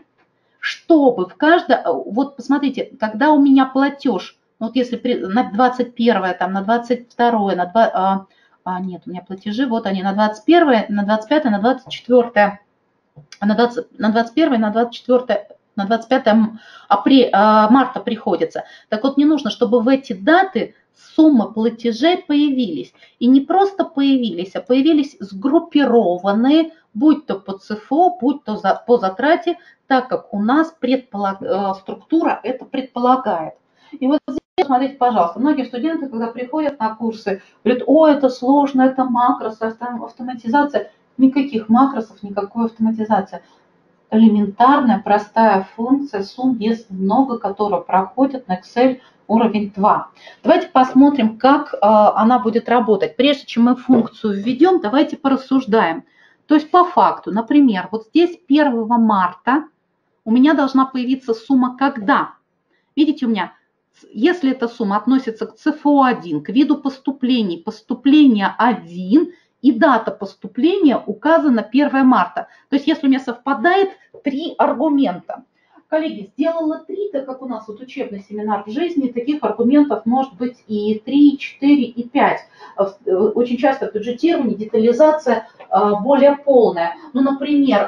чтобы в каждом, вот посмотрите, когда у меня платеж, вот если на двадцать первое, там, на двадцать второе, на два, а, а, нет, у меня платежи, вот они, на двадцать первое, на двадцать пятое, на двадцать четвёртое, на, двадцать, на двадцать первое, на двадцать четвёртое, на двадцать пятое апреля, а, марта приходится. Так вот, мне нужно, чтобы в эти даты суммы платежей появились. И не просто появились, а появились сгруппированные, будь то по ЦФО, будь то за, по затрате, так как у нас предполаг... структура это предполагает. И вот здесь, смотрите, пожалуйста, многие студенты, когда приходят на курсы, говорят, о, это сложно, это макрос, автоматизация. Никаких макросов, никакой автоматизации. Элементарная, простая функция сумм, если много, которая проходит на Excel уровень два. Давайте посмотрим, как э, она будет работать. Прежде чем мы функцию введем, давайте порассуждаем. То есть по факту, например, вот здесь первого марта у меня должна появиться сумма когда? Видите, у меня, если эта сумма относится к ЦФО один, к виду поступлений, поступление один, и дата поступления указана первое марта. То есть если у меня совпадает три аргумента. Коллеги, сделала три, так как у нас вот учебный семинар в жизни, таких аргументов может быть и три, четыре, и пять. Очень часто в бюджетировании детализация более полная. Ну, например,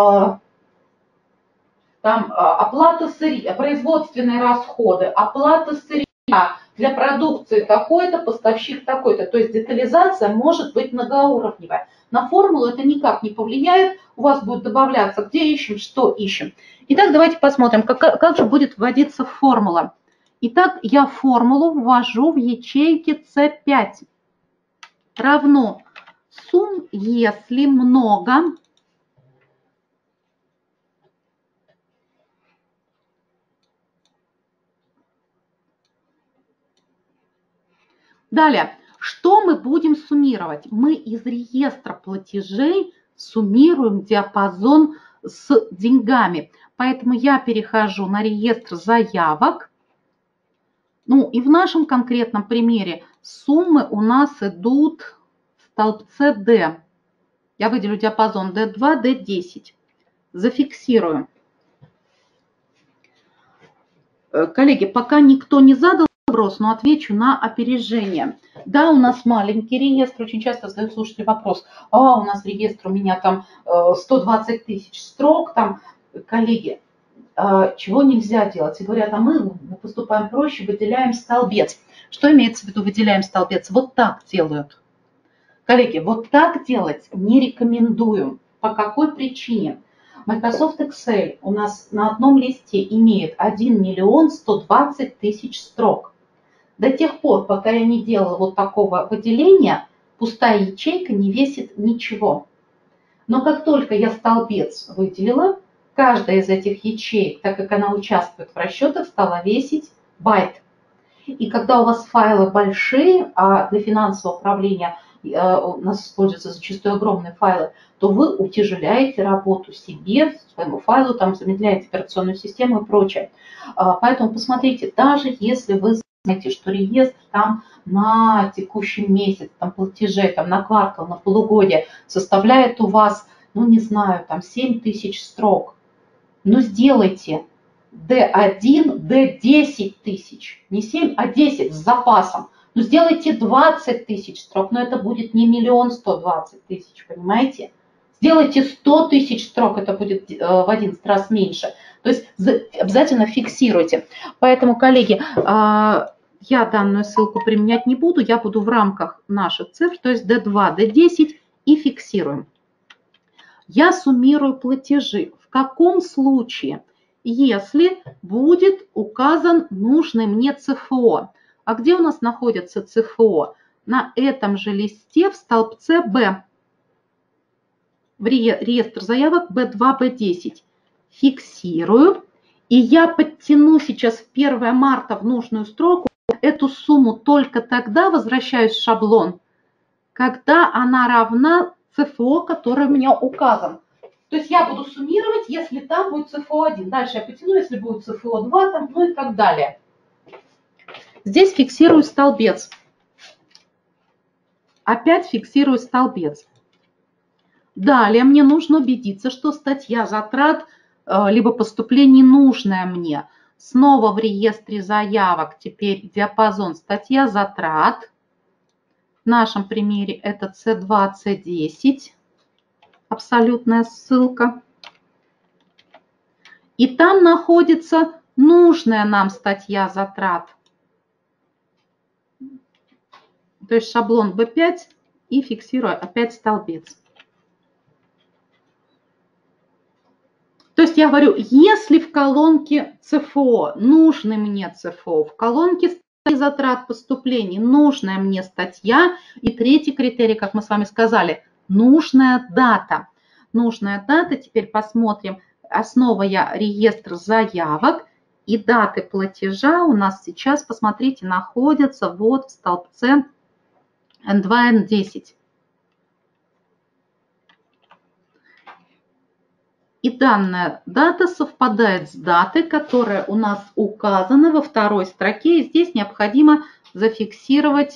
там оплата сырья, производственные расходы, оплата сырья для продукции такой-то, поставщик такой-то. То есть детализация может быть многоуровневая. На формулу это никак не повлияет. У вас будет добавляться, где ищем, что ищем. Итак, давайте посмотрим, как, как же будет вводиться формула. Итак, я формулу ввожу в ячейке С пять. Равно сумм, если много, далее, что мы будем суммировать? Мы из реестра платежей суммируем диапазон с деньгами. Поэтому я перехожу на реестр заявок. Ну и в нашем конкретном примере суммы у нас идут в столбце D. Я выделю диапазон Д два, Д десять. Зафиксирую. Коллеги, пока никто не задал вопрос, но отвечу на опережение. Да, у нас маленький реестр, очень часто задают слушатели вопрос, а у нас реестр, у меня там сто двадцать тысяч строк, там, коллеги, чего нельзя делать? И говорят, а мы поступаем проще, выделяем столбец. Что имеется в виду выделяем столбец? Вот так делают. Коллеги, вот так делать не рекомендую. По какой причине? Microsoft Excel у нас на одном листе имеет один миллион сто двадцать тысяч строк. До тех пор, пока я не делала вот такого выделения, пустая ячейка не весит ничего. Но как только я столбец выделила, каждая из этих ячеек, так как она участвует в расчетах, стала весить байт. И когда у вас файлы большие, а для финансового управления у нас используются зачастую огромные файлы, то вы утяжеляете работу себе, своему файлу, там замедляете операционную систему и прочее. Поэтому посмотрите, даже если вы знаете, что реестр там на текущий месяц, там платежей, там на квартал, на полугодие составляет у вас, ну не знаю, там семь тысяч строк, но сделайте Д один, Д десять тысяч, не семь, а десять с запасом. Ну, сделайте двадцать тысяч строк, но это будет не миллион сто двадцать тысяч, понимаете? Сделайте сто тысяч строк, это будет в одиннадцать раз меньше. То есть обязательно фиксируйте. Поэтому, коллеги, я данную ссылку применять не буду, я буду в рамках наших цифр, то есть Д два, Д десять, и фиксируем. Я суммирую платежи. В каком случае? Если будет указан нужный мне ЦФО. А где у нас находится ЦФО? на этом же листе в столбце Б, в реестр заявок бэ два, бэ десять. Фиксирую. И я подтяну сейчас в первое марта в нужную строку эту сумму только тогда, возвращаюсь в шаблон, когда она равна ЦФО, который у меня указан. То есть я буду суммировать, если там будет ЦФО один. Дальше я потяну, если будет ЦФО два, там, ну и так далее. Здесь фиксирую столбец. Опять фиксирую столбец. Далее мне нужно убедиться, что статья затрат либо поступлений нужная мне. Снова в реестре заявок теперь диапазон статья затрат. В нашем примере это С два, С десять. Абсолютная ссылка. И там находится нужная нам статья затрат. То есть шаблон бэ пять и фиксирую опять столбец. То есть я говорю, если в колонке ЦФО нужный мне ЦФО, в колонке статьи затрат поступлений нужная мне статья, и третий критерий, как мы с вами сказали, нужная дата. Нужная дата, теперь посмотрим, основа я реестр заявок, и даты платежа у нас сейчас, посмотрите, находятся вот в столбце эн два, эн десять. И данная дата совпадает с датой, которая у нас указана во второй строке. И здесь необходимо зафиксировать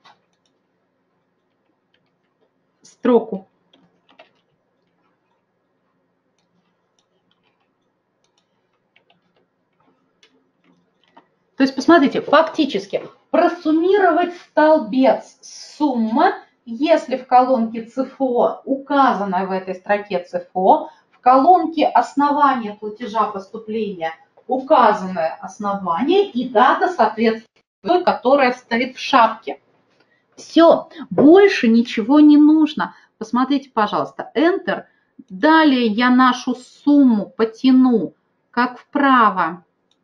строку. То есть, посмотрите, фактически просуммировать столбец сумма, если в колонке ЦФО указано в этой строке ЦФО, в колонке основания платежа поступления указанное основание и дата, соответственно, той, которая стоит в шапке. Все, больше ничего не нужно. Посмотрите, пожалуйста, Enter. Далее я нашу сумму потяну как вправо,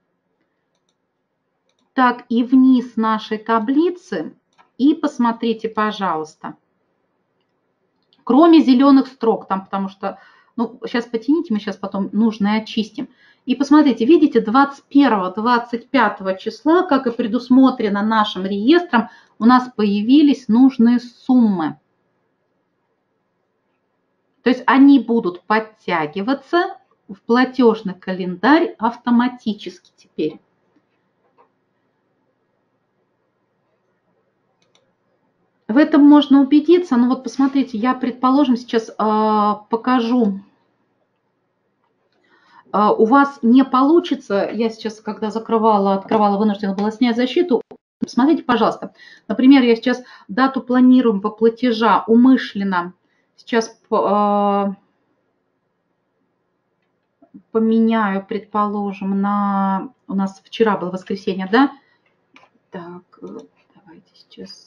так и вниз нашей таблицы. И посмотрите, пожалуйста, кроме зеленых строк, там, потому что, ну, сейчас потяните, мы сейчас потом нужное очистим. И посмотрите, видите, двадцать первого — двадцать пятого числа, как и предусмотрено нашим реестром, у нас появились нужные суммы. То есть они будут подтягиваться в платежный календарь автоматически теперь. В этом можно убедиться. Ну вот посмотрите, я, предположим, сейчас э, покажу. Э, у вас не получится, я сейчас, когда закрывала, открывала, вынуждена была снять защиту. Смотрите, пожалуйста. Например, я сейчас дату планируемого платежа умышленно сейчас э, поменяю, предположим, на... У нас вчера было воскресенье, да? Так, давайте сейчас...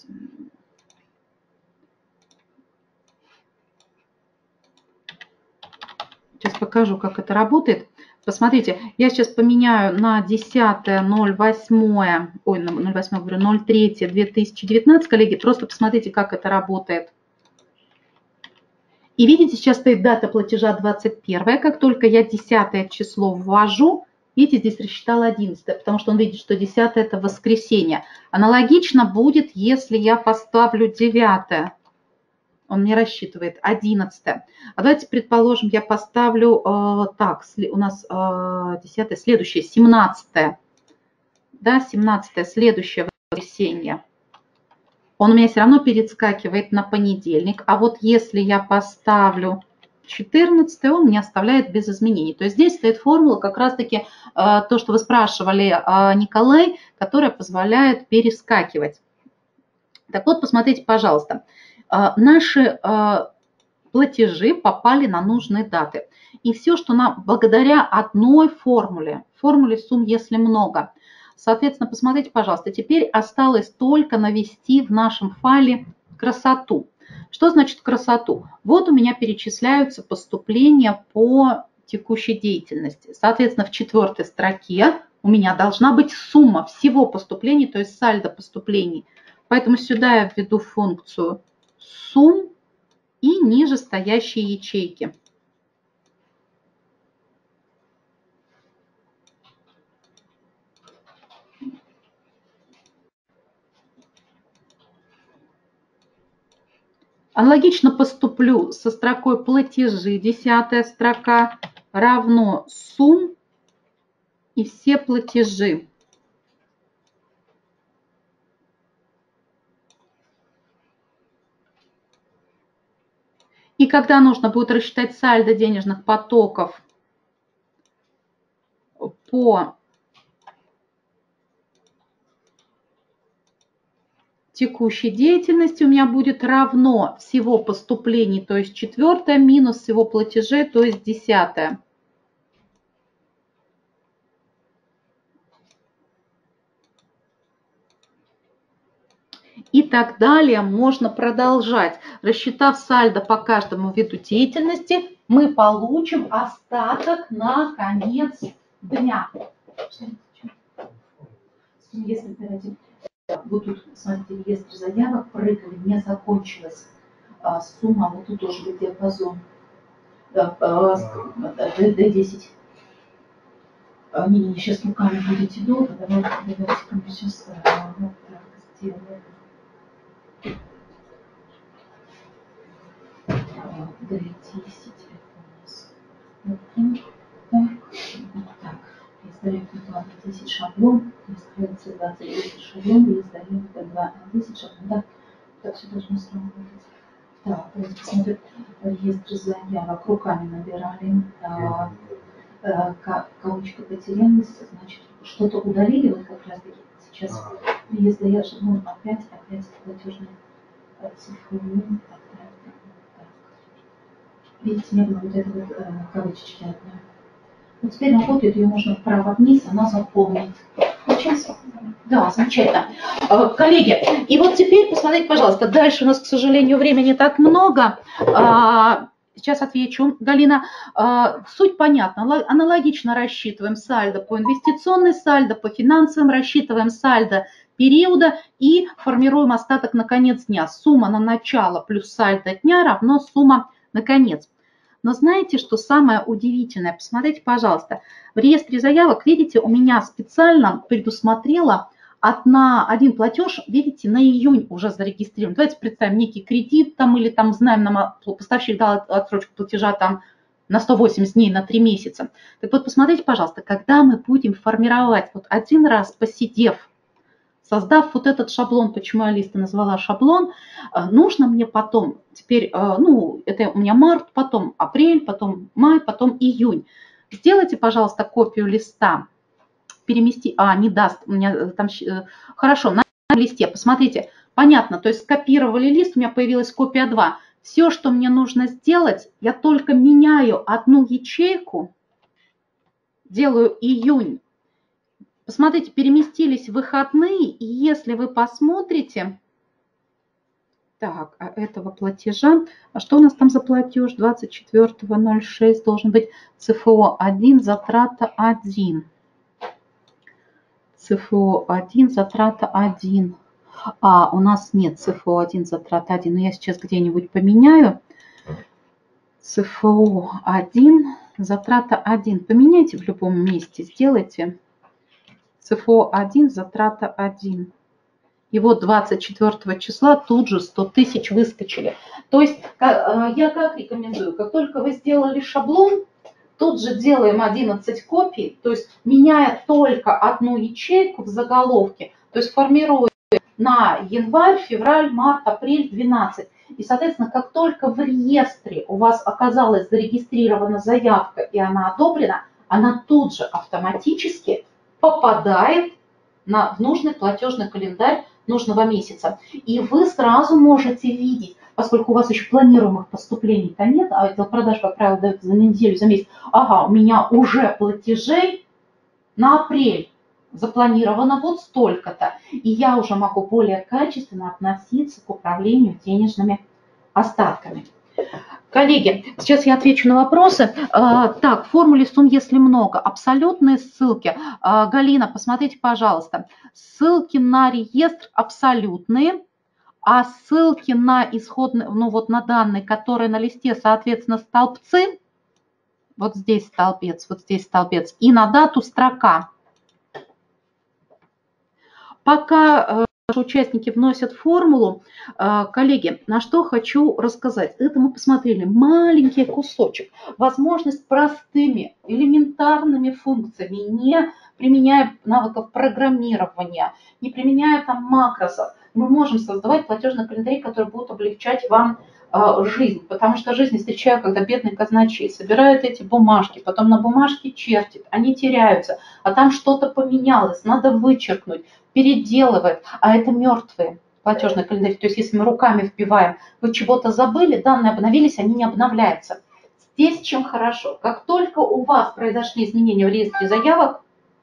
Сейчас покажу, как это работает. Посмотрите, я сейчас поменяю на десятое ноль восьмое, ой, ноль восьмое, говорю, ноль третье две тысячи девятнадцать, коллеги, просто посмотрите, как это работает. И видите, сейчас стоит дата платежа двадцать первое, как только я десятое число ввожу, видите, здесь рассчитала одиннадцатое, потому что он видит, что десятое это воскресенье. Аналогично будет, если я поставлю девятое. Он не рассчитывает одиннадцатое. А давайте, предположим, я поставлю, э, так, у нас э, десятое, следующее, семнадцатое. Да, семнадцатое, следующее воскресенье. Он у меня все равно перескакивает на понедельник. А вот если я поставлю четырнадцатое, он меня оставляет без изменений. То есть здесь стоит формула как раз-таки э, то, что вы спрашивали, э, Николай, которая позволяет перескакивать. Так вот, посмотрите, пожалуйста. Наши платежи попали на нужные даты. И все, что нам благодаря одной формуле, формуле сумм, если много. Соответственно, посмотрите, пожалуйста, теперь осталось только навести в нашем файле красоту. Что значит красоту? Вот у меня перечисляются поступления по текущей деятельности. Соответственно, в четвертой строке у меня должна быть сумма всего поступлений, то есть сальдо поступлений Поэтому сюда я введу функцию сумм и ниже стоящие ячейки. Аналогично поступлю со строкой платежи. Десятая строка равно сумм и все платежи. И когда нужно будет рассчитать сальдо денежных потоков по текущей деятельности, у меня будет равно всего поступлений, то есть четвертое, минус всего платежей, то есть десятое. И так далее можно продолжать. Рассчитав сальдо по каждому виду деятельности, мы получим остаток на конец дня. Если давайте, вот тут, смотрите, реестр заявок прыгали, не закончилась а, сумма, вот тут тоже будет диапазон дэ десять. Не, не, сейчас руками будете долго, давайте, давайте сейчас вот так сделаем. дэ десять это у нас вот так, вот так. Издаем двадцать десять шаблон, издаем двадцать десять шаблон, издаем двадцать десять шаблон. Да, так все должно сработать. Так, давайте посмотрим реестр заявок. Руками набирали. А, а, кавычка потерялась, значит, что-то удалили, вот как раз таки сейчас реестр заявок шаблон опять, опять платежный цифру. Видите, не было вот этой вот э, кавычечки одной. Вот теперь работает, ее можно вправо-вниз, она заполнит. Сейчас. Да, замечательно. Э, коллеги, и вот теперь посмотрите, пожалуйста, дальше у нас, к сожалению, времени так много. Э, сейчас отвечу, Галина. Э, суть понятна. Аналогично рассчитываем сальдо по инвестиционной сальдо, по финансовым рассчитываем сальдо периода и формируем остаток на конец дня. Сумма на начало плюс сальдо дня равно сумма на конец. Но знаете, что самое удивительное? Посмотрите, пожалуйста, в реестре заявок, видите, у меня специально предусмотрела одна, один платеж, видите, на июнь уже зарегистрирован. Давайте представим некий кредит там или там знаем, нам поставщик дал отсрочку платежа там на сто восемьдесят дней, на три месяца. Так вот, посмотрите, пожалуйста, когда мы будем формировать, вот один раз посидев, создав вот этот шаблон, почему я лист назвала шаблон, нужно мне потом, теперь, ну, это у меня март, потом апрель, потом май, потом июнь. Сделайте, пожалуйста, копию листа, перемести, а, не даст, у меня там, хорошо, на листе, посмотрите, понятно, то есть скопировали лист, у меня появилась копия два. Все, что мне нужно сделать, я только меняю одну ячейку, делаю июнь. Посмотрите, переместились выходные, и если вы посмотрите, так, а этого платежа, а что у нас там за платеж? двадцать четвёртого ноль шестого должен быть ЦФО один, затрата один. ЦФО один, затрата один. А, у нас нет ЦФО один, затрата один, но я сейчас где-нибудь поменяю. ЦФО один, затрата один. Поменяйте в любом месте, сделайте. ЦФО один, затрата один. И вот двадцать четвёртого числа тут же сто тысяч выскочили. То есть я как рекомендую, как только вы сделали шаблон, тут же делаем одиннадцать копий, то есть меняя только одну ячейку в заголовке, то есть формируя на январь, февраль, март, апрель двенадцать. И, соответственно, как только в реестре у вас оказалась зарегистрирована заявка и она одобрена, она тут же автоматически попадает на нужный платежный календарь нужного месяца. И вы сразу можете видеть, поскольку у вас еще планируемых поступлений-то нет, а отдел продаж, как правило, дает за неделю, за месяц, ага, у меня уже платежей на апрель запланировано вот столько-то, и я уже могу более качественно относиться к управлению денежными остатками. Коллеги, сейчас я отвечу на вопросы. Так, в формуле сумм, если много, абсолютные ссылки. Галина, посмотрите, пожалуйста, ссылки на реестр абсолютные, а ссылки на исходные, ну вот на данные, которые на листе, соответственно, столбцы, вот здесь столбец, вот здесь столбец, и на дату строка. Пока наши участники вносят формулу, коллеги, на что хочу рассказать. Это мы посмотрели маленький кусочек. Возможность простыми, элементарными функциями, не применяя навыков программирования, не применяя там макросов, мы можем создавать платежные календари, которые будут облегчать вам жизнь, потому что жизнь встречаю, когда бедные казначей собирают эти бумажки, потом на бумажке чертят, они теряются, а там что-то поменялось, надо вычеркнуть, переделывает, а это мертвые платежные календари. То есть если мы руками вбиваем, вы чего-то забыли, данные обновились, они не обновляются. Здесь чем хорошо, как только у вас произошли изменения в реестре заявок,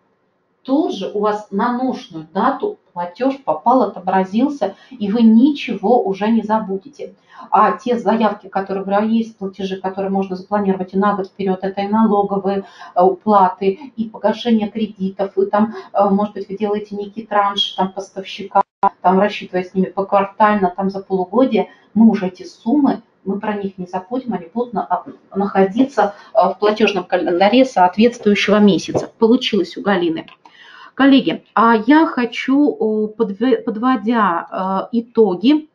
тут же у вас на нужную дату платеж попал, отобразился, и вы ничего уже не забудете. А те заявки, которые, говорю, есть платежи, которые можно запланировать и на год вперед, это и налоговые уплаты, и погашение кредитов, и там, может быть, вы делаете некий транш там, поставщика, там, рассчитывая с ними поквартально, там, за полугодие, мы уже эти суммы, мы про них не забудем, они будут находиться в платежном календаре соответствующего месяца. Получилось у Галины. Коллеги, а я хочу, подводя итоги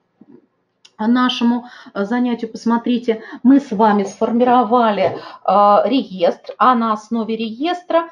нашему занятию, посмотрите, мы с вами сформировали реестр, а на основе реестра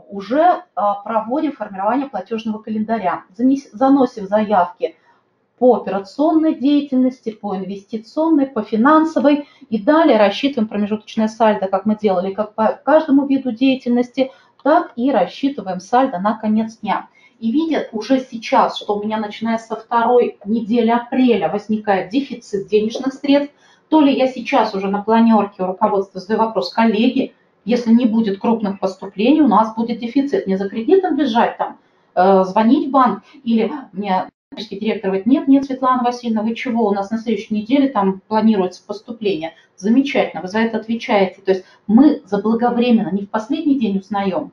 уже проводим формирование платежного календаря. Заносим заявки по операционной деятельности, по инвестиционной, по финансовой, и далее рассчитываем промежуточное сальдо, как мы делали, как по каждому виду деятельности, так и рассчитываем сальдо на конец дня. И видят уже сейчас, что у меня, начиная со второй недели апреля, возникает дефицит денежных средств, то ли я сейчас уже на планерке у руководства задаю вопрос: коллеги, если не будет крупных поступлений, у нас будет дефицит. Не за кредитом бежать там, э, звонить в банк, или мне директор говорит: нет, нет, Светлана Васильевна, вы чего, у нас на следующей неделе там планируется поступление. Замечательно, вы за это отвечаете. То есть мы заблаговременно, не в последний день узнаем,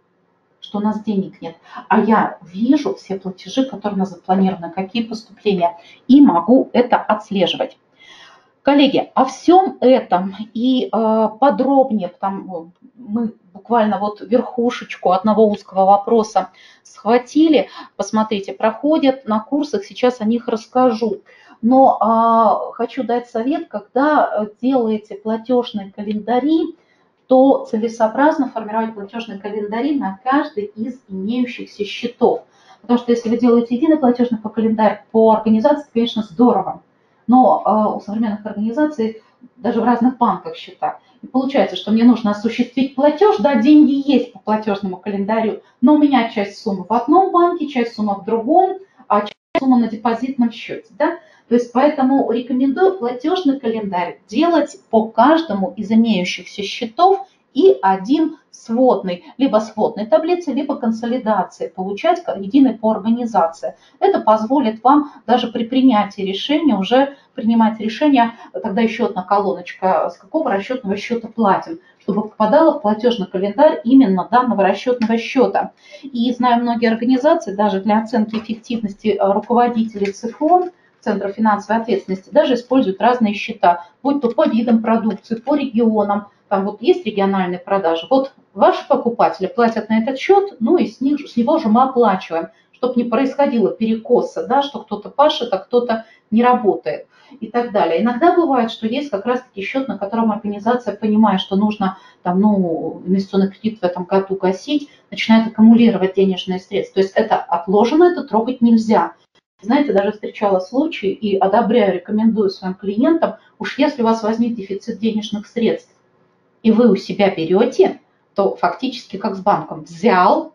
что у нас денег нет, а я вижу все платежи, которые у нас запланированы, какие поступления, и могу это отслеживать. Коллеги, о всем этом и э, подробнее, там мы буквально вот верхушечку одного узкого вопроса схватили, посмотрите, проходят на курсах, сейчас о них расскажу. Но э, хочу дать совет: когда делаете платежные календари, то целесообразно формировать платежные календари на каждый из имеющихся счетов. Потому что если вы делаете единый платежный календарь по организации, это, конечно, здорово. Но э, у современных организаций даже в разных банках счета. И получается, что мне нужно осуществить платеж, да, деньги есть по платежному календарю, но у меня часть суммы в одном банке, часть суммы в другом, а часть суммы на депозитном счете. Да? То есть поэтому рекомендую платежный календарь делать по каждому из имеющихся счетов и один сводный, либо сводной таблицы, либо консолидации, получать единый по организации. Это позволит вам даже при принятии решения уже принимать решение, тогда еще одна колоночка, с какого расчетного счета платим, чтобы попадало в платежный календарь именно данного расчетного счета. И знаю многие организации, даже для оценки эффективности руководителей ЦФО, Центра финансовой ответственности, даже используют разные счета, будь то по видам продукции, по регионам. Там вот есть региональные продажи. Вот ваши покупатели платят на этот счет, ну и с, них, с него же мы оплачиваем, чтобы не происходило перекоса, да, что кто-то пашет, а кто-то не работает и так далее. Иногда бывает, что есть как раз-таки счет, на котором организация, понимая, что нужно там, ну, инвестиционный кредит в этом году гасить, начинает аккумулировать денежные средства. То есть это отложено, это трогать нельзя. Знаете, даже встречала случаи и одобряю, рекомендую своим клиентам, уж если у вас возник дефицит денежных средств, и вы у себя берете, то фактически как с банком: взял,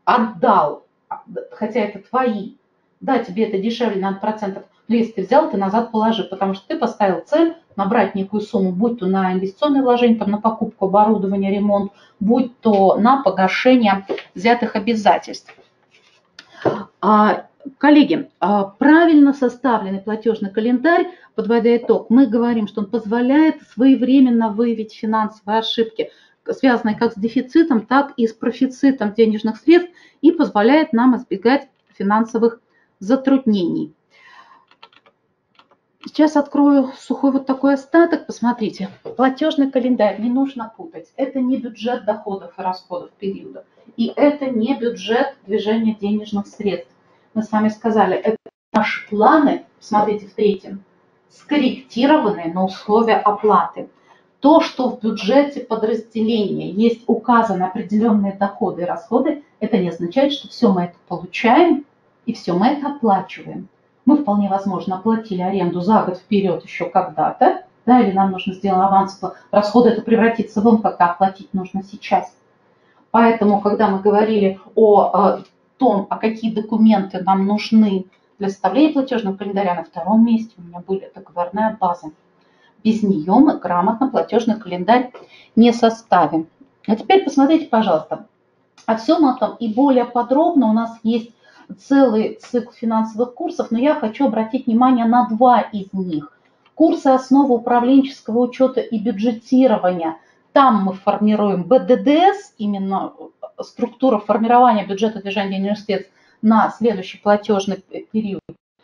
отдал, хотя это твои. Да, тебе это дешевле на процентов, но если ты взял, ты назад положи, потому что ты поставил цель набрать некую сумму, будь то на инвестиционные вложения, там, на покупку оборудования, ремонт, будь то на погашение взятых обязательств. Коллеги, правильно составленный платежный календарь, подводя итог, мы говорим, что он позволяет своевременно выявить финансовые ошибки, связанные как с дефицитом, так и с профицитом денежных средств, и позволяет нам избегать финансовых затруднений. Сейчас открою сухой вот такой остаток. Посмотрите, платежный календарь не нужно путать. Это не бюджет доходов и расходов периода. И это не бюджет движения денежных средств. Мы с вами сказали, это наши планы, смотрите в третьем, скорректированные на условия оплаты. То, что в бюджете подразделения есть указаны определенные доходы и расходы, это не означает, что все мы это получаем и все мы это оплачиваем. Мы вполне возможно оплатили аренду за год вперед еще когда-то, да, или нам нужно сделать аванс, расходы это превратится в когда оплатить нужно сейчас. Поэтому, когда мы говорили о, о том, а какие документы нам нужны для составления платежного календаря, на втором месте у меня были договорная база. Без нее мы грамотно платежный календарь не составим. А теперь посмотрите, пожалуйста, о всем этом и более подробно у нас есть целый цикл финансовых курсов, но я хочу обратить внимание на два из них. Курсы основы управленческого учета и бюджетирования. Там мы формируем бэ дэ дэ эс, именно структура формирования бюджета движения денежных средств на следующий платежный период.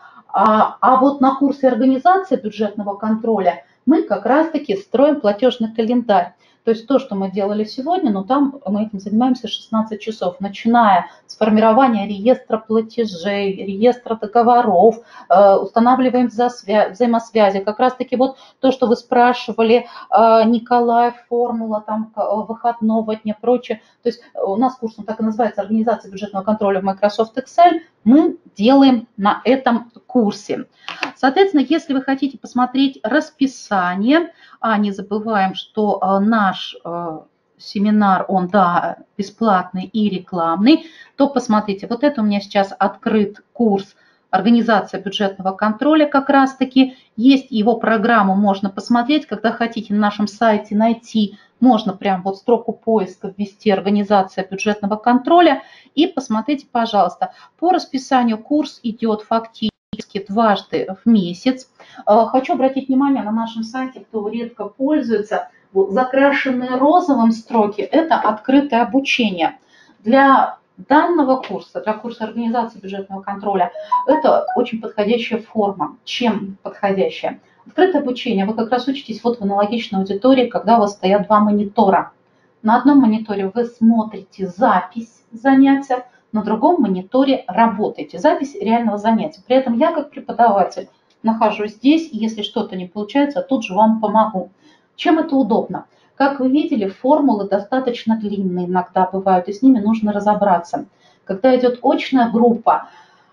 А, а вот на курсе организации бюджетного контроля мы как раз-таки строим платежный календарь. То есть то, что мы делали сегодня, но там мы этим занимаемся шестнадцать часов, начиная с формирования реестра платежей, реестра договоров, э, устанавливаем взаимосвязи. Как раз-таки вот то, что вы спрашивали, э, Николай, формула там, выходного дня, прочее. То есть у нас курс, он так и называется, организация бюджетного контроля в Microsoft Excel, мы делаем на этом курсе. Соответственно, если вы хотите посмотреть расписание, а не забываем, что наш семинар, он, да, бесплатный и рекламный, то посмотрите, вот это у меня сейчас открыт курс «Организация бюджетного контроля», как раз-таки есть его программу, можно посмотреть, когда хотите на нашем сайте найти, можно прям вот строку поиска ввести «Организация бюджетного контроля» и посмотрите, пожалуйста, по расписанию курс идет фактически дважды в месяц. Хочу обратить внимание на нашем сайте, кто редко пользуется, вот закрашенные розовым строки – это открытое обучение. Для данного курса, для курса организации бюджетного контроля, это очень подходящая форма. Чем подходящая? Открытое обучение. Вы как раз учитесь вот в аналогичной аудитории, когда у вас стоят два монитора. На одном мониторе вы смотрите запись занятия, на другом мониторе работаете. Запись реального занятия. При этом я как преподаватель нахожусь здесь, и если что-то не получается, тут же вам помогу. Чем это удобно? Как вы видели, формулы достаточно длинные иногда бывают, и с ними нужно разобраться. Когда идет очная группа,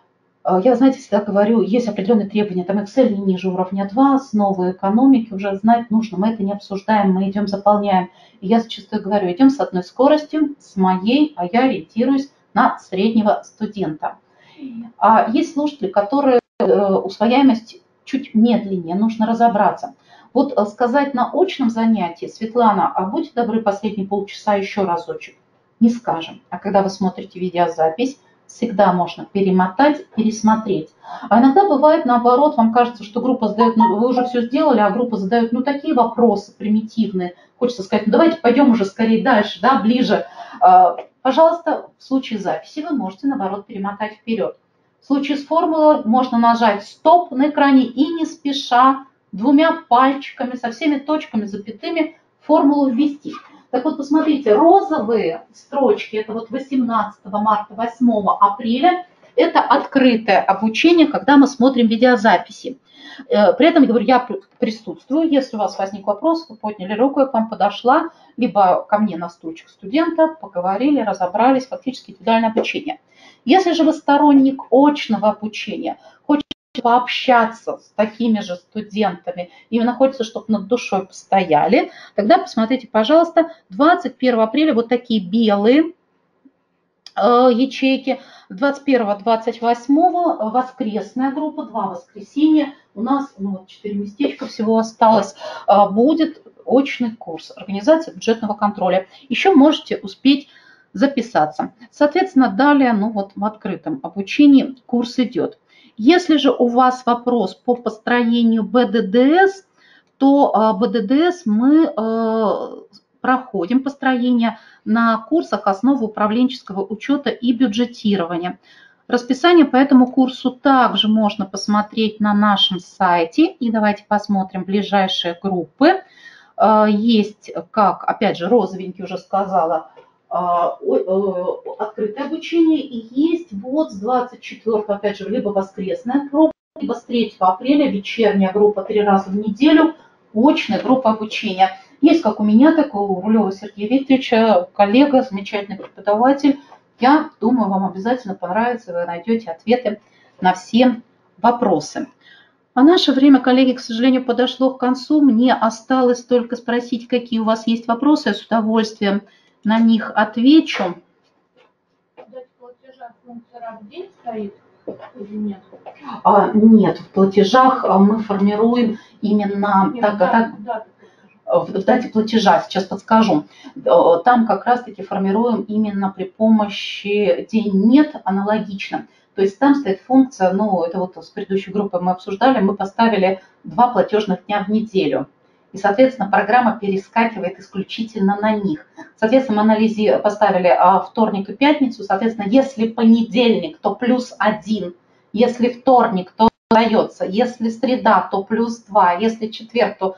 я, знаете, всегда говорю, есть определенные требования, там Excel не ниже уровня два, основы экономики уже знать нужно, мы это не обсуждаем, мы идем заполняем. И я зачастую говорю, идем с одной скоростью, с моей, а я ориентируюсь на среднего студента. А есть слушатели, которые усвояемость чуть медленнее, нужно разобраться. Вот сказать на очном занятии, Светлана, а будьте добры, последние полчаса еще разочек, не скажем. А когда вы смотрите видеозапись, всегда можно перемотать, пересмотреть. А иногда бывает наоборот, вам кажется, что группа задает, ну вы уже все сделали, а группа задает, ну такие вопросы примитивные. Хочется сказать, ну давайте пойдем уже скорее дальше, да, ближе. Пожалуйста, в случае записи вы можете наоборот перемотать вперед. В случае с формулой можно нажать стоп на экране и не спеша двумя пальчиками со всеми точками, запятыми формулу ввести. Так вот, посмотрите, розовые строчки, это вот восемнадцатого марта, восьмого апреля, это открытое обучение, когда мы смотрим видеозаписи. При этом, я говорю, я присутствую, если у вас возник вопрос, вы подняли руку, я к вам подошла, либо ко мне на стульчик студента, поговорили, разобрались, фактически индивидуальное обучение. Если же вы сторонник очного обучения, хотите пообщаться с такими же студентами, именно хочется, чтобы над душой постояли, тогда посмотрите, пожалуйста, двадцать первого апреля вот такие белые э, ячейки, двадцать первого — двадцать восьмого воскресная группа, два воскресенья, у нас ну, вот четыре местечка всего осталось, э, будет очный курс организации бюджетного контроля. Еще можете успеть записаться. Соответственно, далее, ну вот в открытом обучении курс идет. Если же у вас вопрос по построению бэ дэ дэ эс, то бэ дэ дэ эс мы проходим построение на курсах «Основы управленческого учета и бюджетирования». Расписание по этому курсу также можно посмотреть на нашем сайте. И давайте посмотрим ближайшие группы. Есть, как, опять же, розовенький уже сказала, открытое обучение. И есть вот с двадцать четвёртого, опять же, либо воскресная группа, либо с третьего апреля вечерняя группа три раза в неделю, очная группа обучения. Есть как у меня, так и у Рулева Сергея Викторовича, коллега, замечательный преподаватель. Я думаю, вам обязательно понравится, вы найдете ответы на все вопросы. А наше время, коллеги, к сожалению, подошло к концу. Мне осталось только спросить, какие у вас есть вопросы. Я с удовольствием на них отвечу. В платежах функция «Рабдень» стоит или нет? А, нет, в платежах мы формируем именно... Нет, так, да, так, да. В дате платежа, сейчас подскажу, там как раз-таки формируем именно при помощи день нет аналогично. То есть там стоит функция, ну это вот с предыдущей группой мы обсуждали, мы поставили два платежных дня в неделю. И, соответственно, программа перескакивает исключительно на них. Соответственно, мы анализе поставили а, вторник и пятницу. Соответственно, если понедельник, то плюс один. Если вторник, то остается. Если среда, то плюс два. Если четверг, то...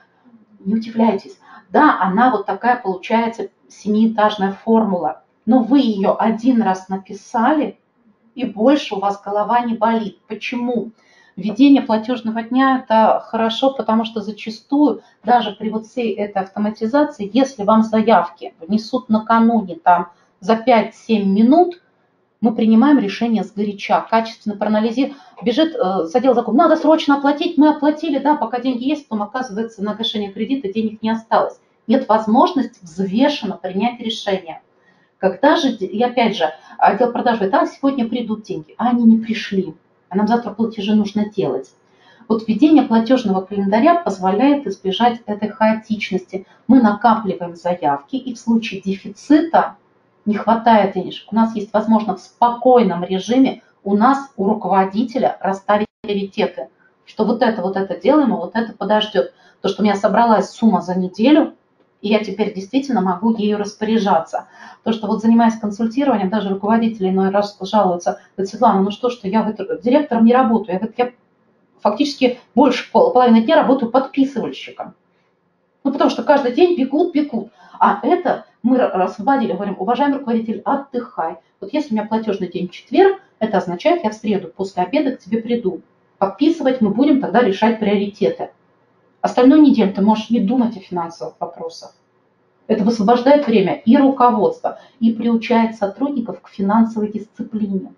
Не удивляйтесь, да, она вот такая получается семиэтажная формула, но вы ее один раз написали, и больше у вас голова не болит. Почему? Введение платежного дня – это хорошо, потому что зачастую даже при вот всей этой автоматизации, если вам заявки внесут накануне там за пять-семь минут, мы принимаем решение сгоряча, качественно проанализируем. Бежит э, с отдела закупок, надо срочно оплатить, мы оплатили, да, пока деньги есть, потом оказывается на гашение кредита денег не осталось. Нет возможности взвешенно принять решение. Когда же, и опять же, отдел продаж говорит, а сегодня придут деньги, а они не пришли, а нам завтра платежи нужно делать. Вот введение платежного календаря позволяет избежать этой хаотичности. Мы накапливаем заявки, и в случае дефицита не хватает денежек, у нас есть возможность в спокойном режиме у нас, у руководителя, расставить приоритеты. Что вот это, вот это делаем, а вот это подождет. То, что у меня собралась сумма за неделю, и я теперь действительно могу ею распоряжаться. То, что вот занимаясь консультированием, даже руководители иной раз жалуются, говорят, Светлана, ну что, что я директором не работаю. Я, говорю, я фактически больше половины дня работаю подписывальщиком. Ну, потому что каждый день бегут, бегут. А это мы освободили, говорим, уважаемый руководитель, отдыхай. Вот если у меня платежный день в четверг, это означает, я в среду после обеда к тебе приду. Подписывать мы будем, тогда решать приоритеты. Остальную неделю ты можешь не думать о финансовых вопросах. Это высвобождает время и руководство, и приучает сотрудников к финансовой дисциплине.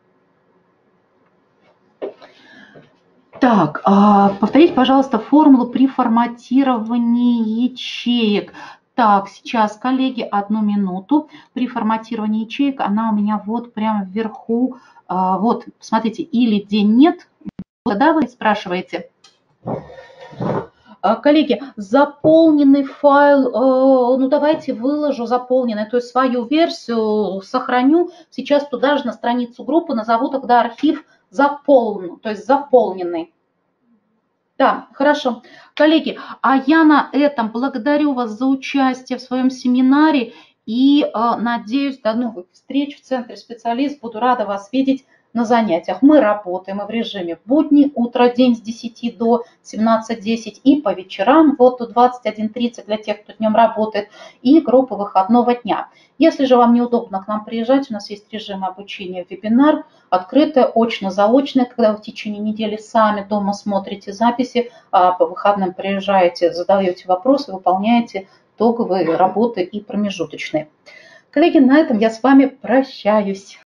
Так, повторите, пожалуйста, формулу при форматировании ячеек. Так, сейчас, коллеги, одну минуту. При форматировании ячеек она у меня вот прямо вверху. Вот, смотрите, или день нет. Да, вы спрашиваете? Коллеги, заполненный файл, ну давайте выложу заполненный, то есть свою версию сохраню. Сейчас туда же на страницу группы назову тогда архив заполнен, то есть заполненный. Да, хорошо. Коллеги, а я на этом благодарю вас за участие в своем семинаре и э, надеюсь, до новых встреч в Центре Специалист. Буду рада вас видеть на занятиях. Мы работаем в режиме будни, утро, день с десяти до семнадцати десять и по вечерам, вот до двадцати одной тридцати для тех, кто днем работает, и группа выходного дня. Если же вам неудобно к нам приезжать, у нас есть режим обучения вебинар, открытое, очно-заочное, когда вы в течение недели сами дома смотрите записи, а по выходным приезжаете, задаете вопросы, выполняете итоговые работы и промежуточные. Коллеги, на этом я с вами прощаюсь.